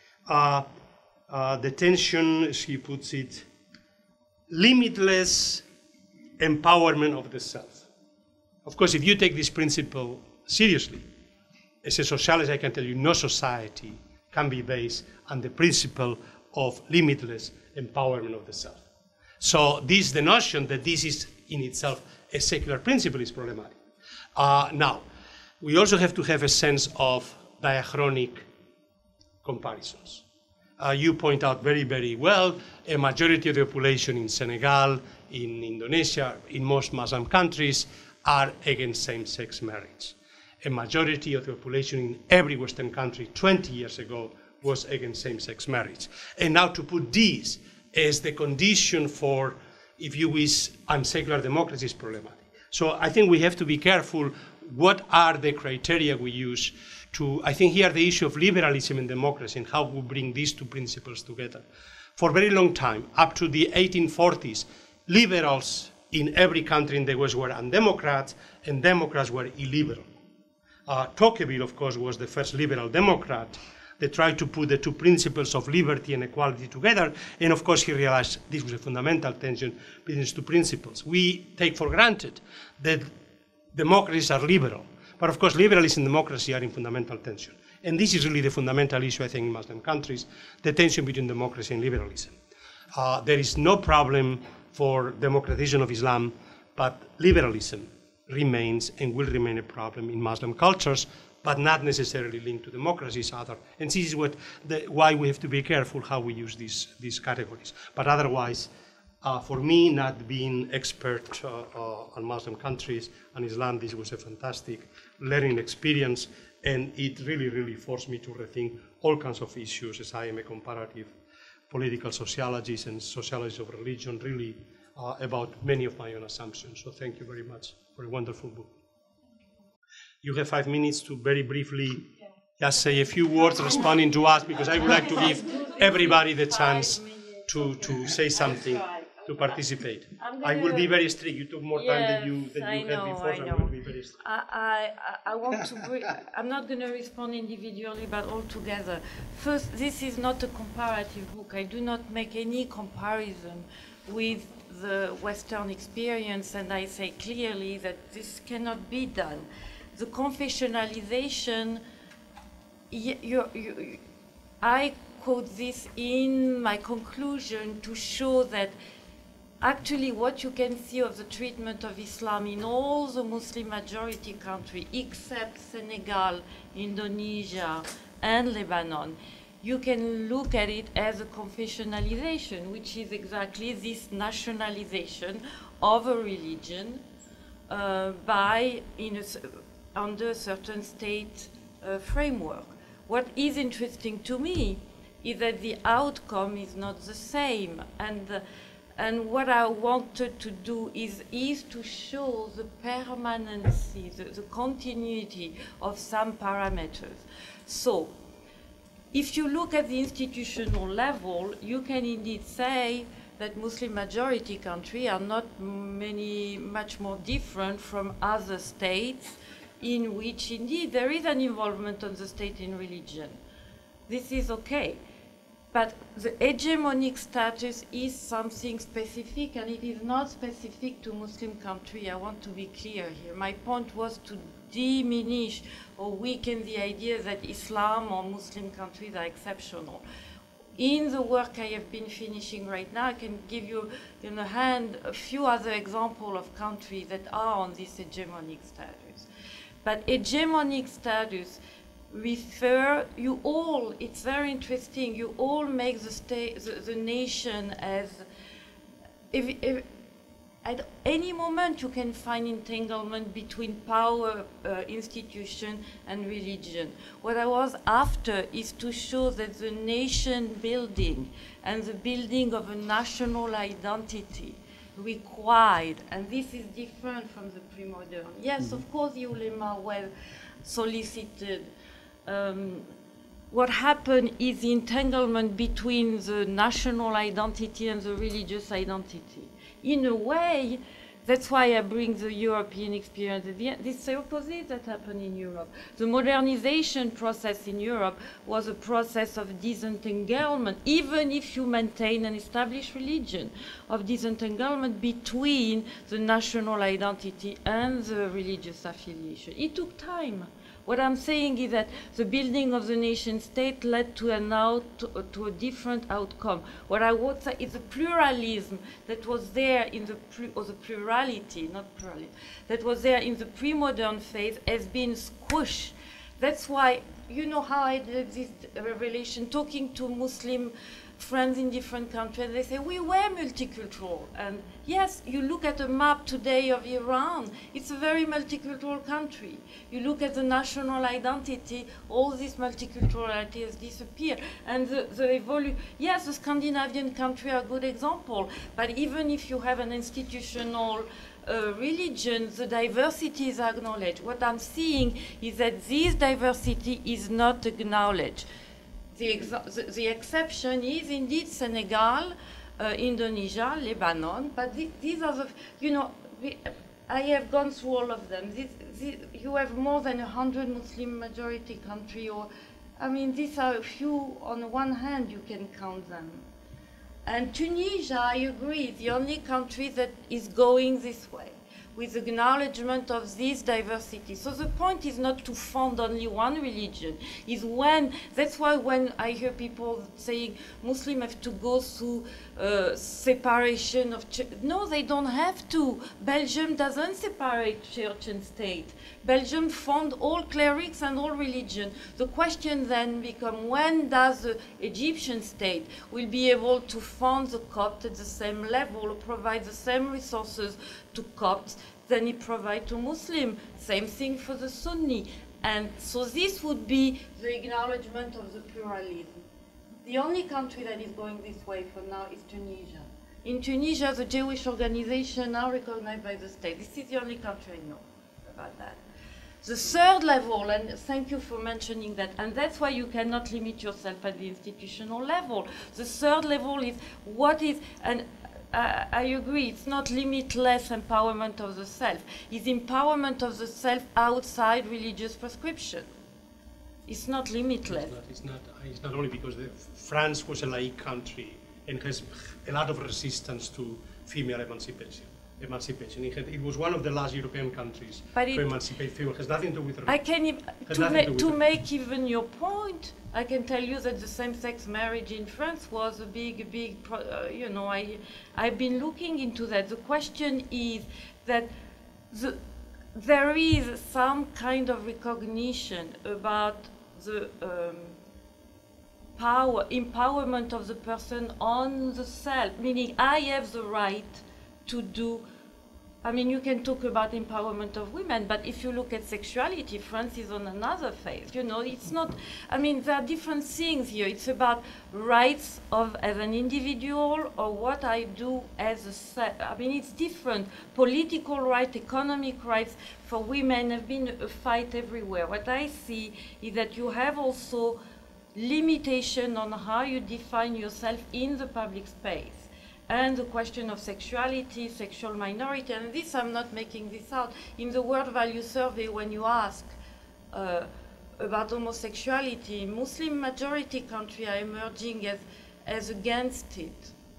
S1: The tension, as he puts it, limitless empowerment of the self. Of course, if you take this principle seriously, as a socialist, I can tell you no society can be based on the principle of limitless empowerment of the self. So the notion that this is in itself a secular principle is problematic. Now, we also have to have a sense of diachronic comparisons. You point out very, very well, a majority of the population in Senegal, in Indonesia, in most Muslim countries, are against same-sex marriage. A majority of the population in every Western country 20 years ago was against same-sex marriage. And now to put this as the condition for, if you wish, unsecular democracy is problematic. So I think we have to be careful what are the criteria we use to, I think here the issue of liberalism and democracy and how we bring these two principles together. For a very long time, up to the 1840s, liberals in every country in the West were undemocrats and Democrats were illiberal. Tocqueville, of course, was the first liberal Democrat that tried to put the two principles of liberty and equality together, and of course he realized this was a fundamental tension between these two principles. We take for granted that democracies are liberal, but of course, liberalism and democracy are in fundamental tension. And this is really the fundamental issue, I think, in Muslim countries, the tension between democracy and liberalism. There is no problem for democratization of Islam, but liberalism remains and will remain a problem in Muslim cultures, but not necessarily linked to democracies either. And this is why we have to be careful how we use these categories. But otherwise, for me, not being expert on Muslim countries and Islam, this was a fantastic learning experience, and it really forced me to rethink all kinds of issues, as I am a comparative political sociologist and sociologist of religion, really about many of my own assumptions. So thank you very much for a wonderful book. You have 5 minutes to very briefly just say a few words responding to us, because I would like to give everybody the chance to say something, to participate. I will be very strict. You took more time than you had before, so I will be very strict.
S2: I want to I'm not going to respond individually, but all together. First, this is not a comparative book. I do not make any comparison with the Western experience, and I say clearly that this cannot be done. The confessionalization, I quote this in my conclusion to show that actually what you can see of the treatment of Islam in all the Muslim majority countries, except Senegal, Indonesia, and Lebanon, you can look at it as a confessionalization, which is exactly this nationalization of a religion under a certain state framework. What is interesting to me is that the outcome is not the same, and what I wanted to do is to show the permanency, the continuity of some parameters. So, if you look at the institutional level, you can indeed say that Muslim majority countries are not much more different from other states in which indeed there is an involvement of the state in religion. This is okay. But the hegemonic status is something specific, and it is not specific to Muslim countries. I want to be clear here. My point was to diminish or weaken the idea that Islam or Muslim countries are exceptional. In the work I have been finishing right now, I can give you in the hand a few other examples of countries that are on this hegemonic status. But hegemonic status refer, you all, it's very interesting, you all make the state, the nation as, if at any moment you can find entanglement between power, institution and religion. What I was after is to show that the nation building and the building of a national identity required, and this is different from the pre-modern. Yes, of course the ulema were solicited. What happened is the entanglement between the national identity and the religious identity. In a way, that's why I bring the European experience. This is the opposite that happened in Europe. The modernization process in Europe was a process of disentanglement, even if you maintain an established religion, of disentanglement between the national identity and the religious affiliation. It took time. What I'm saying is that the building of the nation state led to a different outcome. What I would say is the pluralism that was there in the plurality, not pluralism, that was there in the pre-modern phase has been squished. That's why, you know how I did this revelation, talking to Muslim friends in different countries, they say, we were multicultural. And yes, you look at a map today of Iran, it's a very multicultural country. You look at the national identity, all this multiculturality has disappeared. And yes, the Scandinavian countries are a good example, but even if you have an institutional religion, the diversity is acknowledged. What I'm seeing is that this diversity is not acknowledged. The exception is indeed Senegal, Indonesia, Lebanon, but these are the, you know, I have gone through all of them. You have more than 100 Muslim majority countries, or, I mean, these are a few, on one hand you can count them. And Tunisia, I agree, is the only country that is going this way, with acknowledgement of this diversity. So the point is not to fund only one religion, is when, that's why when I hear people saying Muslims have to go through separation of church, no, they don't have to. Belgium doesn't separate church and state. Belgium fund all clerics and all religion. The question then becomes, when does the Egyptian state will be able to fund the Copts at the same level, or provide the same resources to Copts than it provides to Muslim? Same thing for the Sunni. And so this would be the acknowledgement of the pluralism. The only country that is going this way for now is Tunisia. In Tunisia, the Jewish organization are recognized by the state. This is the only country I know about that. The third level, and thank you for mentioning that, and that's why you cannot limit yourself at the institutional level. The third level is what is, and I agree, it's not limitless empowerment of the self. It's empowerment of the self outside religious prescription. It's not limitless.
S1: It's not only because France was a laïc country and has a lot of resistance to female emancipation. It was one of the last European countries to emancipate female. It has nothing to do with religion.
S2: To make even your point, I can tell you that the same-sex marriage in France was a big, you know, I've been looking into that. The question is that there is some kind of recognition about the empowerment of the person on the self, meaning I have the right to do. I mean, you can talk about empowerment of women, but if you look at sexuality, France is on another phase. You know, it's not, I mean, there are different things here. It's about rights as an individual, or what I do as a set. I mean, it's different. Political rights, economic rights for women have been a fight everywhere. What I see is that you have also limitation on how you define yourself in the public space. and the question of sexuality, sexual minority, and this, I'm not making this out. In the World Value Survey, when you ask about homosexuality, Muslim majority countries are emerging as against it.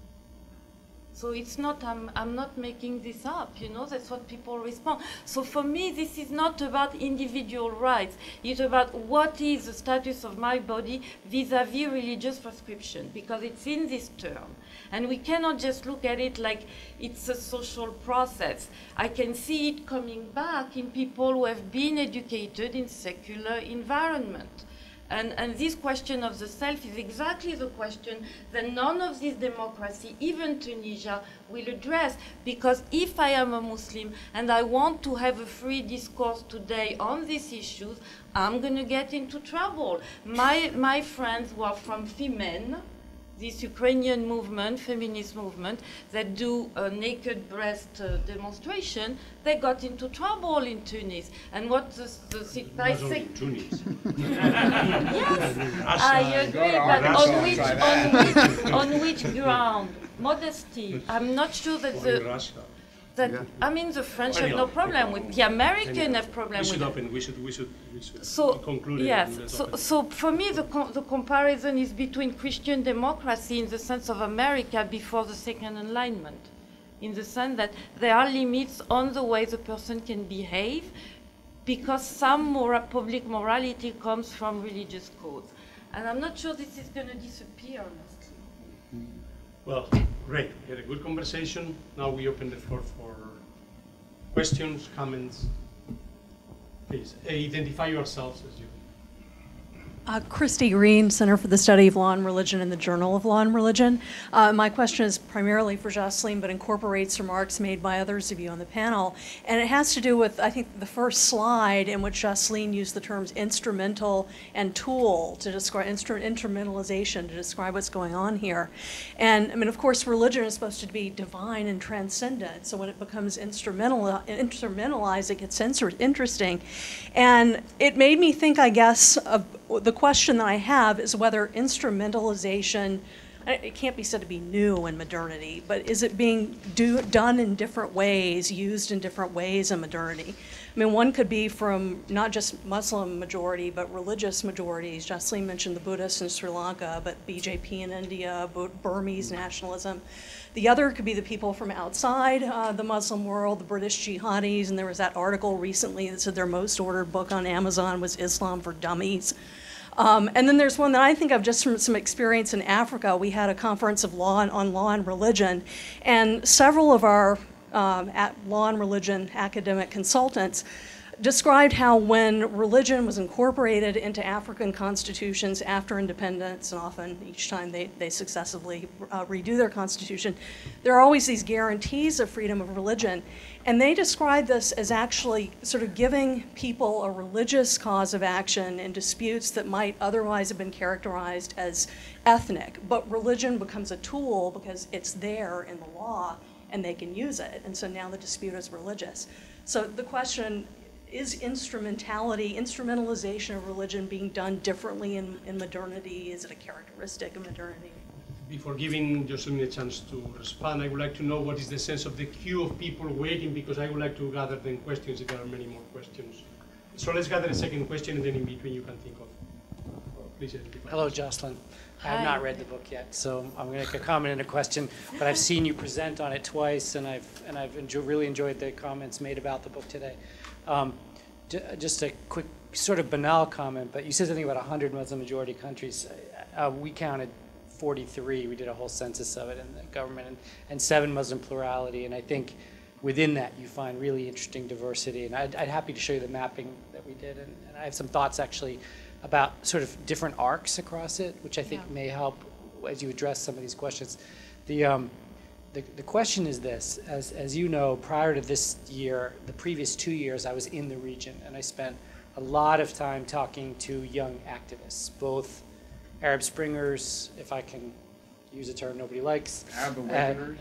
S2: So it's not, I'm not making this up, you know, that's what people respond. So for me, this is not about individual rights. It's about what is the status of my body vis-a-vis religious prescription, because it's in this term. And we cannot just look at it like it's a social process. I can see it coming back in people who have been educated in secular environment. And this question of the self is exactly the question that none of these democracies, even Tunisia, will address. Because if I am a Muslim and I want to have a free discourse today on these issues, I'm going to get into trouble. My friends who are from Femen, this Ukrainian movement, feminist movement, that do a naked breast demonstration, they got into trouble in Tunis. And what the I say,
S1: Tunis.
S2: yes, I agree, but on which ground? Modesty. I'm not sure that I mean, the French have no problem with. The Americans have problem with.
S1: We should
S2: so,
S1: conclude.
S2: Yes. So for me, the comparison is between Christian democracy in the sense of America before the Second Enlightenment, in the sense that there are limits on the way the person can behave, because some public morality comes from religious codes, and I'm not sure this is going to disappear, honestly.
S1: Well, great. We had a good conversation. Now we open the floor for questions, comments. Please, identify yourselves as you.
S6: Christy Green, Center for the Study of Law and Religion in the Journal of Law and Religion. My question is primarily for Jocelyne, but incorporates remarks made by others of you on the panel. And it has to do with, I think, the first slide in which Jocelyne used the terms instrumental and tool to describe instrumentalization, to describe what's going on here. And I mean, of course, religion is supposed to be divine and transcendent. So when it becomes instrumentalized, it gets interesting. And it made me think, I guess, of the question that I have is whether instrumentalization, it can't be said to be new in modernity, but is it being done in different ways, used in different ways in modernity? I mean, one could be from not just Muslim majority, but religious majorities. Jocelyne mentioned the Buddhists in Sri Lanka, but BJP in India, Burmese nationalism. The other could be the people from outside the Muslim world, the British jihadis, and there was that article recently that said their most ordered book on Amazon was Islam for Dummies. And then there's one that I think of just from some experience in Africa. We had a conference of on law and religion, and several of our law and religion academic consultants described how when religion was incorporated into African constitutions after independence, and often each time they successively redo their constitution, there are always these guarantees of freedom of religion. And they describe this as actually sort of giving people a religious cause of action in disputes that might otherwise have been characterized as ethnic. But religion becomes a tool because it's there in the law and they can use it. And so now the dispute is religious. So the question is instrumentalization of religion being done differently in modernity? Is it a characteristic of modernity?
S1: Before giving Jocelyne a chance to respond, I would like to know what is the sense of the queue of people waiting, because I would like to gather then questions if there are many more questions. So let's gather a second question, and then in between you can think of. Please identify.
S7: Hello, Jocelyne. I have not read the book yet, so I'm going to make a comment and a question. But I've seen you present on it twice, and I've really enjoyed the comments made about the book today. Just a quick, sort of banal comment, but you said something about 100 Muslim-majority countries. We counted 43. We did a whole census of it in the government, and 7 Muslim plurality. And I think within that you find really interesting diversity. And I'd happy to show you the mapping that we did. And I have some thoughts actually about sort of different arcs across it, which I think may help as you address some of these questions. The question is this: as you know, prior to this year, the previous 2 years, I was in the region, and I spent a lot of time talking to young activists, both Arab Springers, if I can use a term nobody likes,
S4: Arab Awakeners,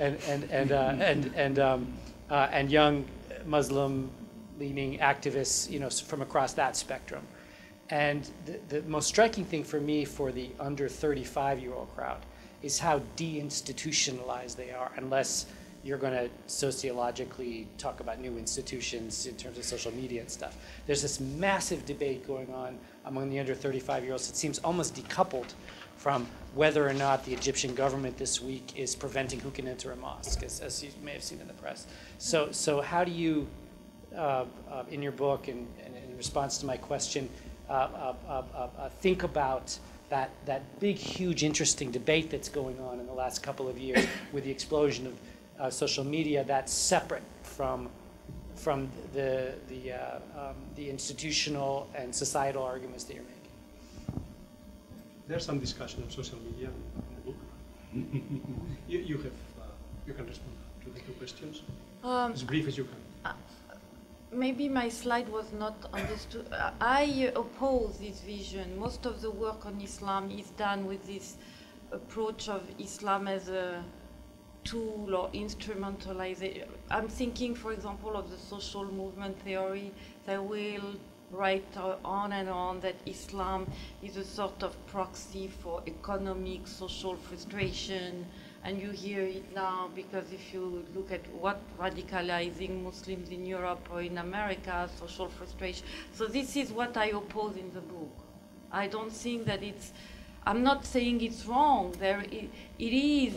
S7: and young Muslim-leaning activists, you know, from across that spectrum. And the most striking thing for me, for the under 35-year-old crowd, is how deinstitutionalized they are, unless you're going to sociologically talk about new institutions in terms of social media and stuff. There's this massive debate going on among the under 35-year-olds. It seems almost decoupled from whether or not the Egyptian government this week is preventing who can enter a mosque, as you may have seen in the press. So how do you, in your book and in response to my question, think about that big, huge, interesting debate that's going on in the last couple of years with the explosion of social media that's separate from the institutional and societal arguments that you're making?
S1: There's some discussion on social media in the book. you can respond to the two questions as brief as you can.
S2: Maybe my slide was not understood. I oppose this vision. Most of the work on Islam is done with this approach of Islam as a tool or instrumentalization. I'm thinking, for example, of the social movement theory that will write on and on that Islam is a sort of proxy for economic, social frustration. And you hear it now because if you look at what radicalizing Muslims in Europe or in America, social frustration. So this is what I oppose in the book. I don't think that I'm not saying it's wrong. It is.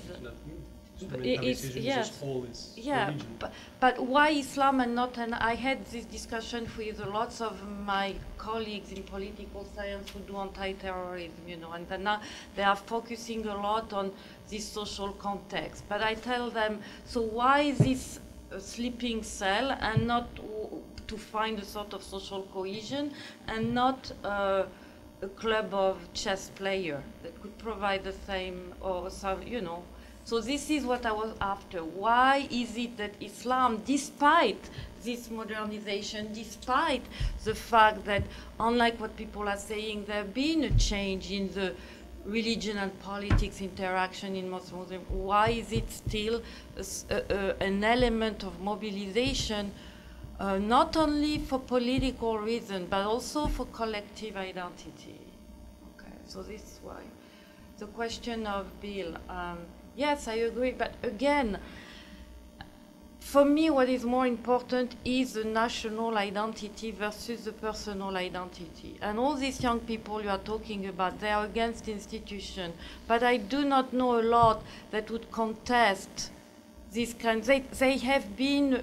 S2: Yes. Yeah, but why Islam and not? And I had this discussion with lots of my colleagues in political science who do anti-terrorism, and now they are focusing a lot on this social context. But I tell them, so why is this sleeping cell and not to find a sort of social cohesion and not a club of chess players that could provide the same or some, So this is what I was after. Why is it that Islam, despite this modernization, despite the fact that, unlike what people are saying, there has been a change in the religion and politics interaction in most Muslims, why is it still an element of mobilization, not only for political reasons, but also for collective identity? Okay, so this is why. The question of Bill. Yes, I agree, but again, for me what is more important is the national identity versus the personal identity. And all these young people you are talking about, they are against institutions, but I do not know a lot that would contest this kind. They have been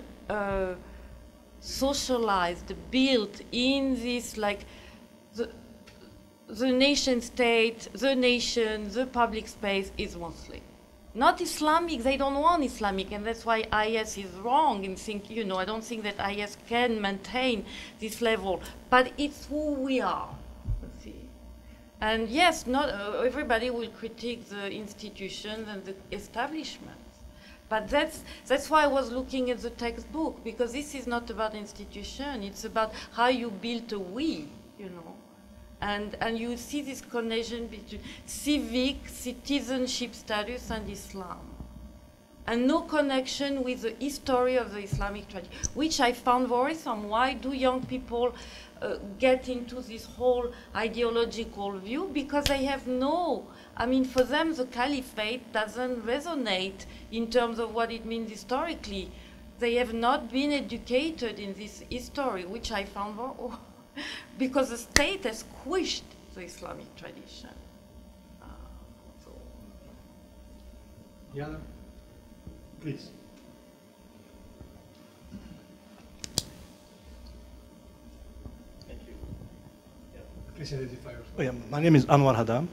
S2: socialized, built in this, like, the nation state, the nation, the public space is Muslim. Not Islamic, they don't want Islamic, and that's why IS is wrong in thinking, I don't think that IS can maintain this level, but it's who we are, you see. And yes, not everybody will critique the institutions and the establishments, but that's why I was looking at the textbook, because this is not about institution, it's about how you build a we, And you see this connection between citizenship status and Islam. And no connection with the history of the Islamic tradition, which I found worrisome. Why do young people get into this whole ideological view? Because they have for them the caliphate doesn't resonate in terms of what it means historically. They have not been educated in this history, which I found because the state has squished the Islamic tradition.
S1: Yeah, please.
S8: Thank you.
S1: Yeah. Please identify yourself.
S8: Oh, yeah. My name is Anwar Hadam.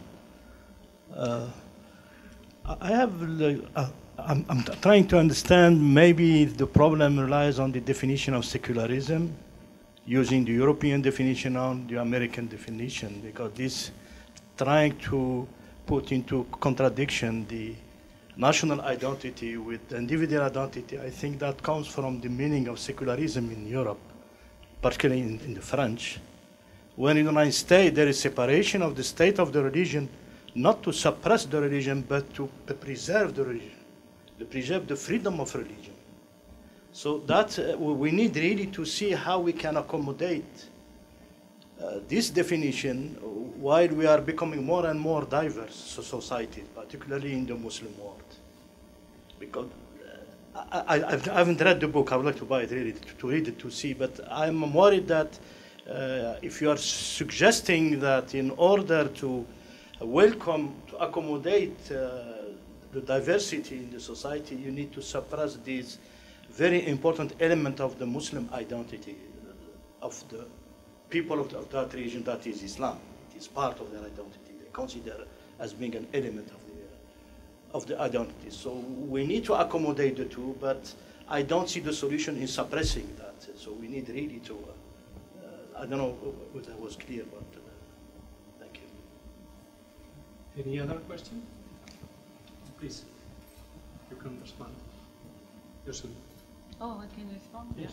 S8: I'm trying to understand, maybe the problem relies on the definition of secularism, using the European definition on the American definition, because this trying to put into contradiction the national identity with the individual identity, I think that comes from the meaning of secularism in Europe, particularly in the French. When in the United States there is separation of the state of the religion, not to suppress the religion, but to preserve the religion, to preserve the freedom of religion. So that we need really to see how we can accommodate this definition while we are becoming more and more diverse society, particularly in the Muslim world, because I haven't read the book. I would like to buy it, really, to read it, to see, but I'm worried that if you are suggesting that in order to welcome, to accommodate the diversity in the society, you need to suppress these very important element of the Muslim identity of the people of that region, that is Islam. It is part of their identity. They consider as being an element of the identity. So we need to accommodate the two, but I don't see the solution in suppressing that. So we need really to, I don't know whether that was clear, but thank you.
S1: Any other question? Please, you can respond. Jocelyne.
S2: Oh, I can respond?
S1: Yes.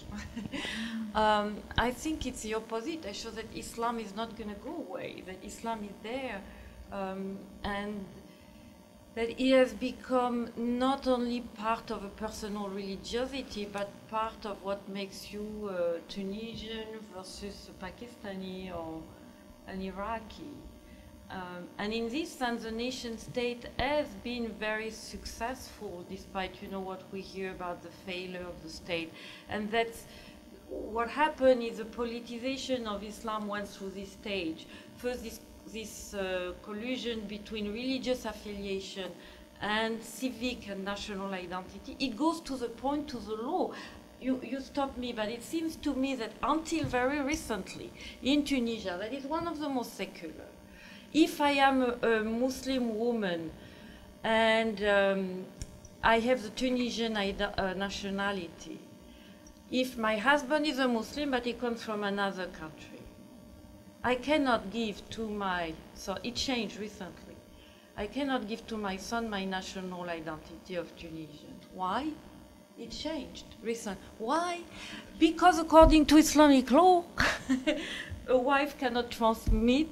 S2: I think it's the opposite. I show that Islam is not going to go away, that Islam is there, and that it has become not only part of a personal religiosity, but part of what makes you Tunisian versus a Pakistani or an Iraqi. And in this sense, the nation state has been very successful, despite, you know, what we hear about the failure of the state. And that's what happened is the politicization of Islam went through this stage. First, this collusion between religious affiliation and civic and national identity. It goes to the point to the law. You stop me, but it seems to me that until very recently in Tunisia, that is one of the most secular. If I am a Muslim woman and I have the Tunisian nationality, if my husband is a Muslim but he comes from another country, I cannot give to my, so it changed recently, I cannot give to my son my national identity of Tunisian. Why? It changed recently. Why? Because according to Islamic law, a wife cannot transmit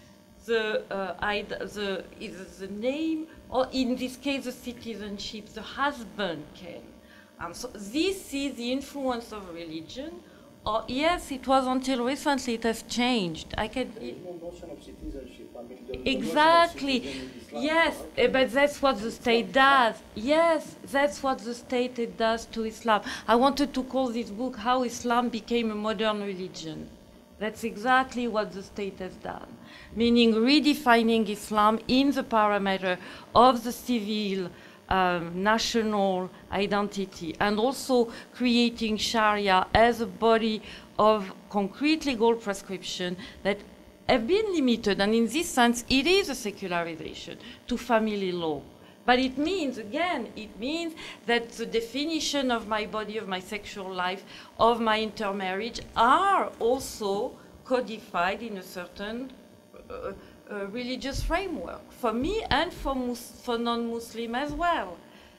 S2: the name, or in this case the citizenship, the husband can. So this is the influence of religion. Or yes, it was until recently it has changed. I can.
S8: There is no notion of citizenship. I mean,
S2: exactly. Yes, but that's what the state does. Yes, that's what the state does to Islam. I wanted to call this book "How Islam Became a Modern Religion." That's exactly what the state has done, meaning redefining Islam in the parameter of the civil national identity, and also creating Sharia as a body of concrete legal prescription that have been limited, and in this sense it is a secularization to family law. But it means, again, it means that the definition of my body, of my sexual life, of my intermarriage are also codified in a certain religious framework for me and for non-Muslim as well.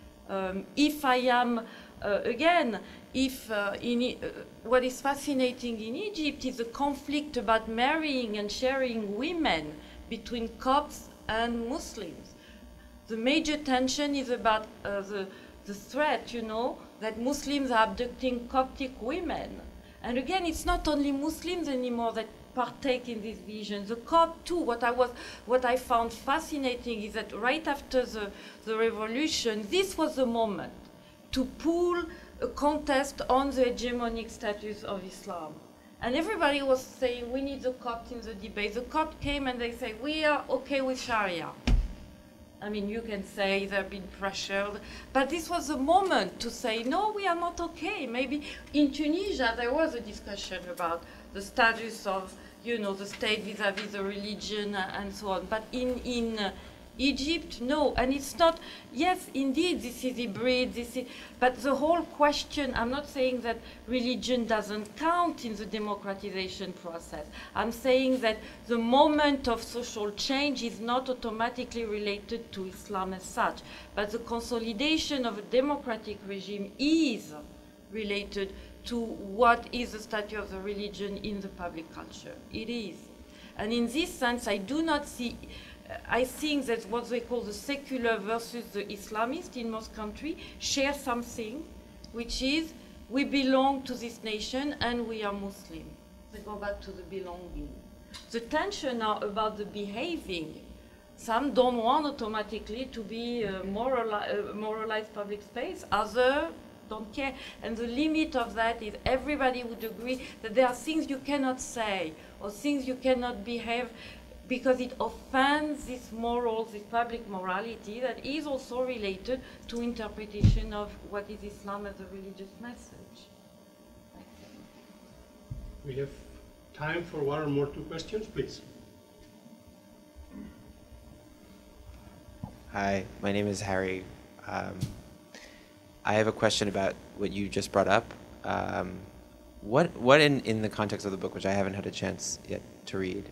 S2: If I am, again, what is fascinating in Egypt is the conflict about marrying and sharing women between Copts and Muslims. The major tension is about the threat, you know, that Muslims are abducting Coptic women. And again, it's not only Muslims anymore that partake in this vision. The Copt too. What I found fascinating is that right after the revolution, this was the moment to pull a contest on the hegemonic status of Islam. And everybody was saying, we need the Copt in the debate. The Copt came and they say, we are okay with Sharia. I mean, you can say they've been pressured, but this was the moment to say, no, we are not okay. Maybe in Tunisia, there was a discussion about the status of, you know, the state vis-à-vis the religion and so on. But in Egypt, no. And it's not, yes, indeed, this is hybrid, but the whole question, I'm not saying that religion doesn't count in the democratization process. I'm saying that the moment of social change is not automatically related to Islam as such, but the consolidation of a democratic regime is related to what is the status of the religion in the public culture. It is. And in this sense, I do not see, I think that what they call the secular versus the Islamist in most countries share something, which is we belong to this nation and we are Muslim. They go back to the belonging. The tension now about the behaving. Some don't want automatically to be moralized public space. Others don't care. And the limit of that is everybody would agree that there are things you cannot say or things you cannot behave because it offends this moral, this public morality that is also related to interpretation of what is Islam as a religious message.
S1: We have time for one or more two questions, please.
S9: Hi, my name is Harry. I have a question about what you just brought up. What in the context of the book, which I haven't had a chance yet to read,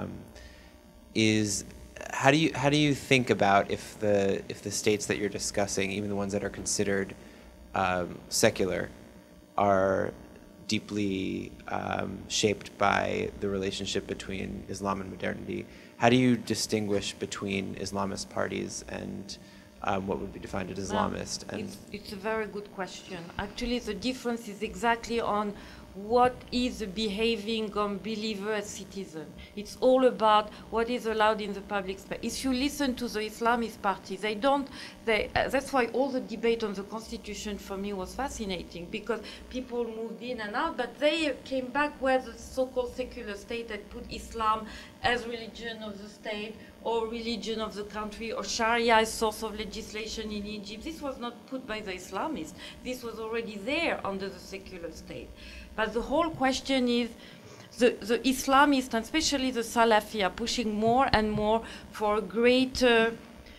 S9: is how do you think about if the states that you're discussing, even the ones that are considered secular, are deeply shaped by the relationship between Islam and modernity? How do you distinguish between Islamist parties and what would be defined as Islamist?
S2: It's a very good question. Actually, the difference is exactly on what is the behaving unbeliever as citizen. It's all about what is allowed in the public space. If you listen to the Islamist parties, that's why all the debate on the constitution for me was fascinating, because people moved in and out, but they came back where the so-called secular state had put Islam as religion of the state or religion of the country, or Sharia as source of legislation in Egypt. This was not put by the Islamists. This was already there under the secular state. But the whole question is the Islamists, and especially the Salafi, are pushing more and more for a greater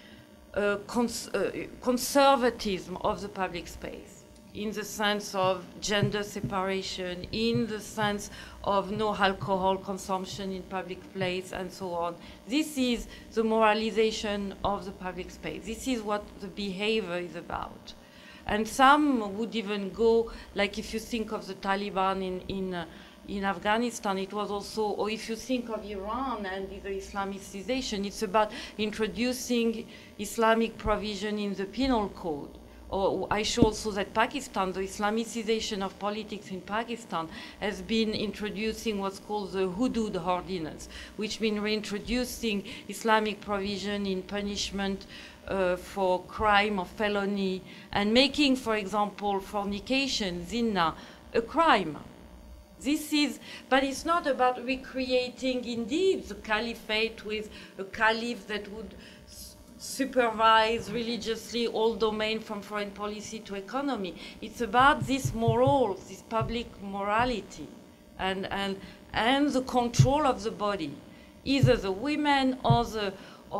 S2: conservatism of the public space, in the sense of gender separation, in the sense of no alcohol consumption in public place, and so on. This is the moralization of the public space. This is what the behavior is about. And some would even go, like if you think of the Taliban in Afghanistan, it was also, or if you think of Iran and the Islamicization, it's about introducing Islamic provision in the penal code. Or I show also that Pakistan, the Islamicization of politics in Pakistan, has been introducing what's called the Hudud Ordinance, which means reintroducing Islamic provision in punishment for crime or felony, and making, for example, fornication, zina, a crime. This is, but it's not about recreating indeed the caliphate with a caliph that would supervise religiously all domain from foreign policy to economy. It's about this moral, this public morality, and the control of the body, either the women or the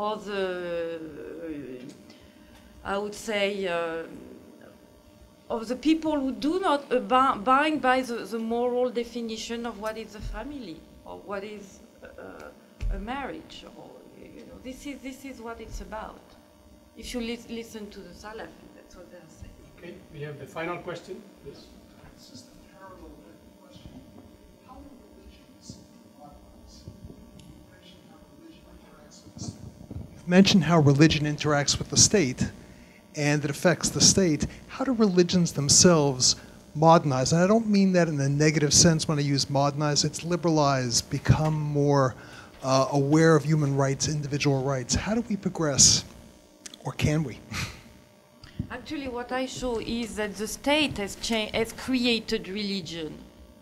S2: I would say of the people who do not abide by the moral definition of what is a family or what is a marriage. Or, this is what it's about. If you listen to the Salafi, that's what they're saying.
S1: Okay, we have the final question. Yes.
S10: It's just a parallel question. How do religions modernize? You've mentioned how religion interacts with the state, and it affects the state. How do religions themselves modernize? And I don't mean that in a negative sense when I use modernize. It's liberalize, become more aware of human rights, individual rights. How do we progress, or can we?
S2: Actually, what I show is that the state has created religion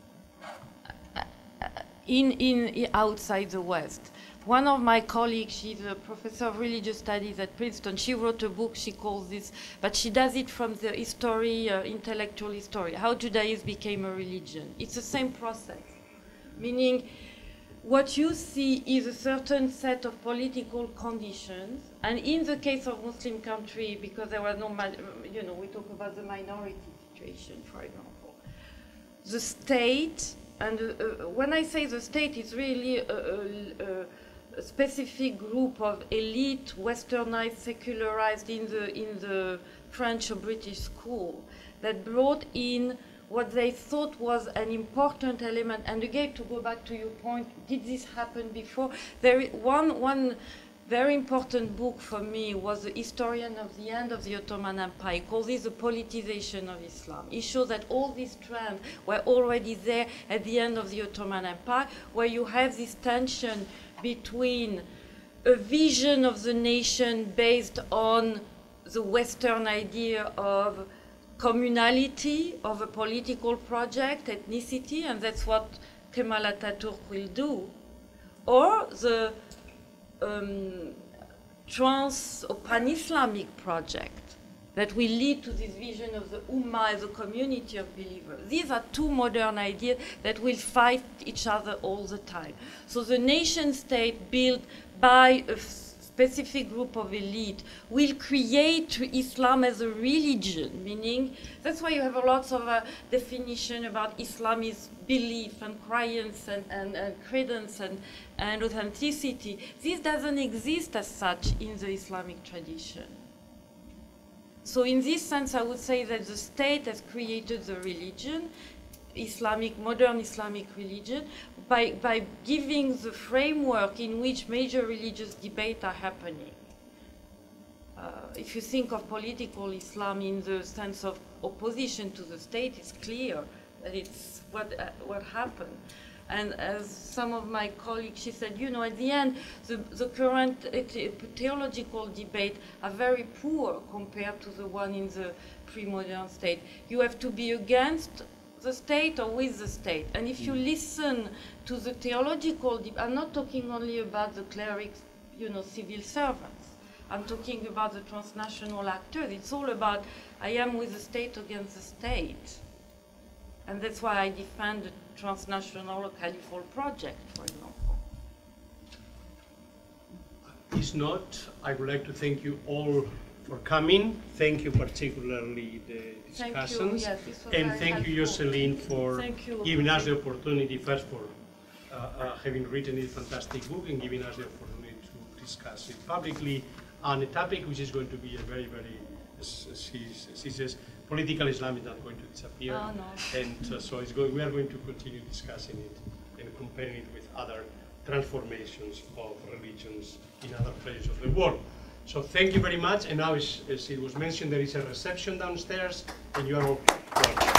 S2: outside the West. One of my colleagues, she's a professor of religious studies at Princeton, she wrote a book, she calls this, but she does it from the history, intellectual history, how Judaism became a religion. It's the same process, meaning what you see is a certain set of political conditions, and in the case of Muslim country, because there was no, we talk about the minority situation, for example. The state, and when I say the state, it's really a specific group of elite, westernized, secularized in the French or British school that brought in what they thought was an important element. And again, to go back to your point, did this happen before? There is one very important book for me was The Historian of the End of the Ottoman Empire. He calls this the politicization of Islam. He shows that all these trends were already there at the end of the Ottoman Empire, where you have this tension between a vision of the nation based on the Western idea of communality, of a political project, ethnicity, and that's what Kemal Atatürk will do, or the trans or pan-Islamic project that will lead to this vision of the Ummah as a community of believers. These are two modern ideas that will fight each other all the time. So the nation state built by a specific group of elite will create Islam as a religion, meaning that's why you have a lot of definition about Islam is belief and creyance and credence and authenticity. This doesn't exist as such in the Islamic tradition. So in this sense, I would say that the state has created the religion, modern Islamic religion, by giving the framework in which major religious debates are happening. If you think of political Islam in the sense of opposition to the state, it's clear that it's what happened. And as some of my colleagues, she said, you know, at the end, the current theological debate are very poor compared to the one in the pre-modern state. You have to be against the state or with the state. And if you listen to the theological debate, I'm not talking only about the clerics, you know, civil servants. I'm talking about the transnational actors. It's all about, I am with the state against the state. And that's why I defend the transnational or caliphal project, for example.
S1: If not, I would like to thank you all for coming. Thank you particularly the discussants.
S2: Thank you. Yes,
S1: and thank you, Jocelyne, for giving us the opportunity first for having written this fantastic book and giving us the opportunity to discuss it publicly on a topic which is going to be a very, very, as she says, political Islam is not going to disappear.
S2: Oh, no.
S1: And so we are going to continue discussing it and comparing it with other transformations of religions in other places of the world. So thank you very much. And now, as it was mentioned, there is a reception downstairs, and you are all welcome.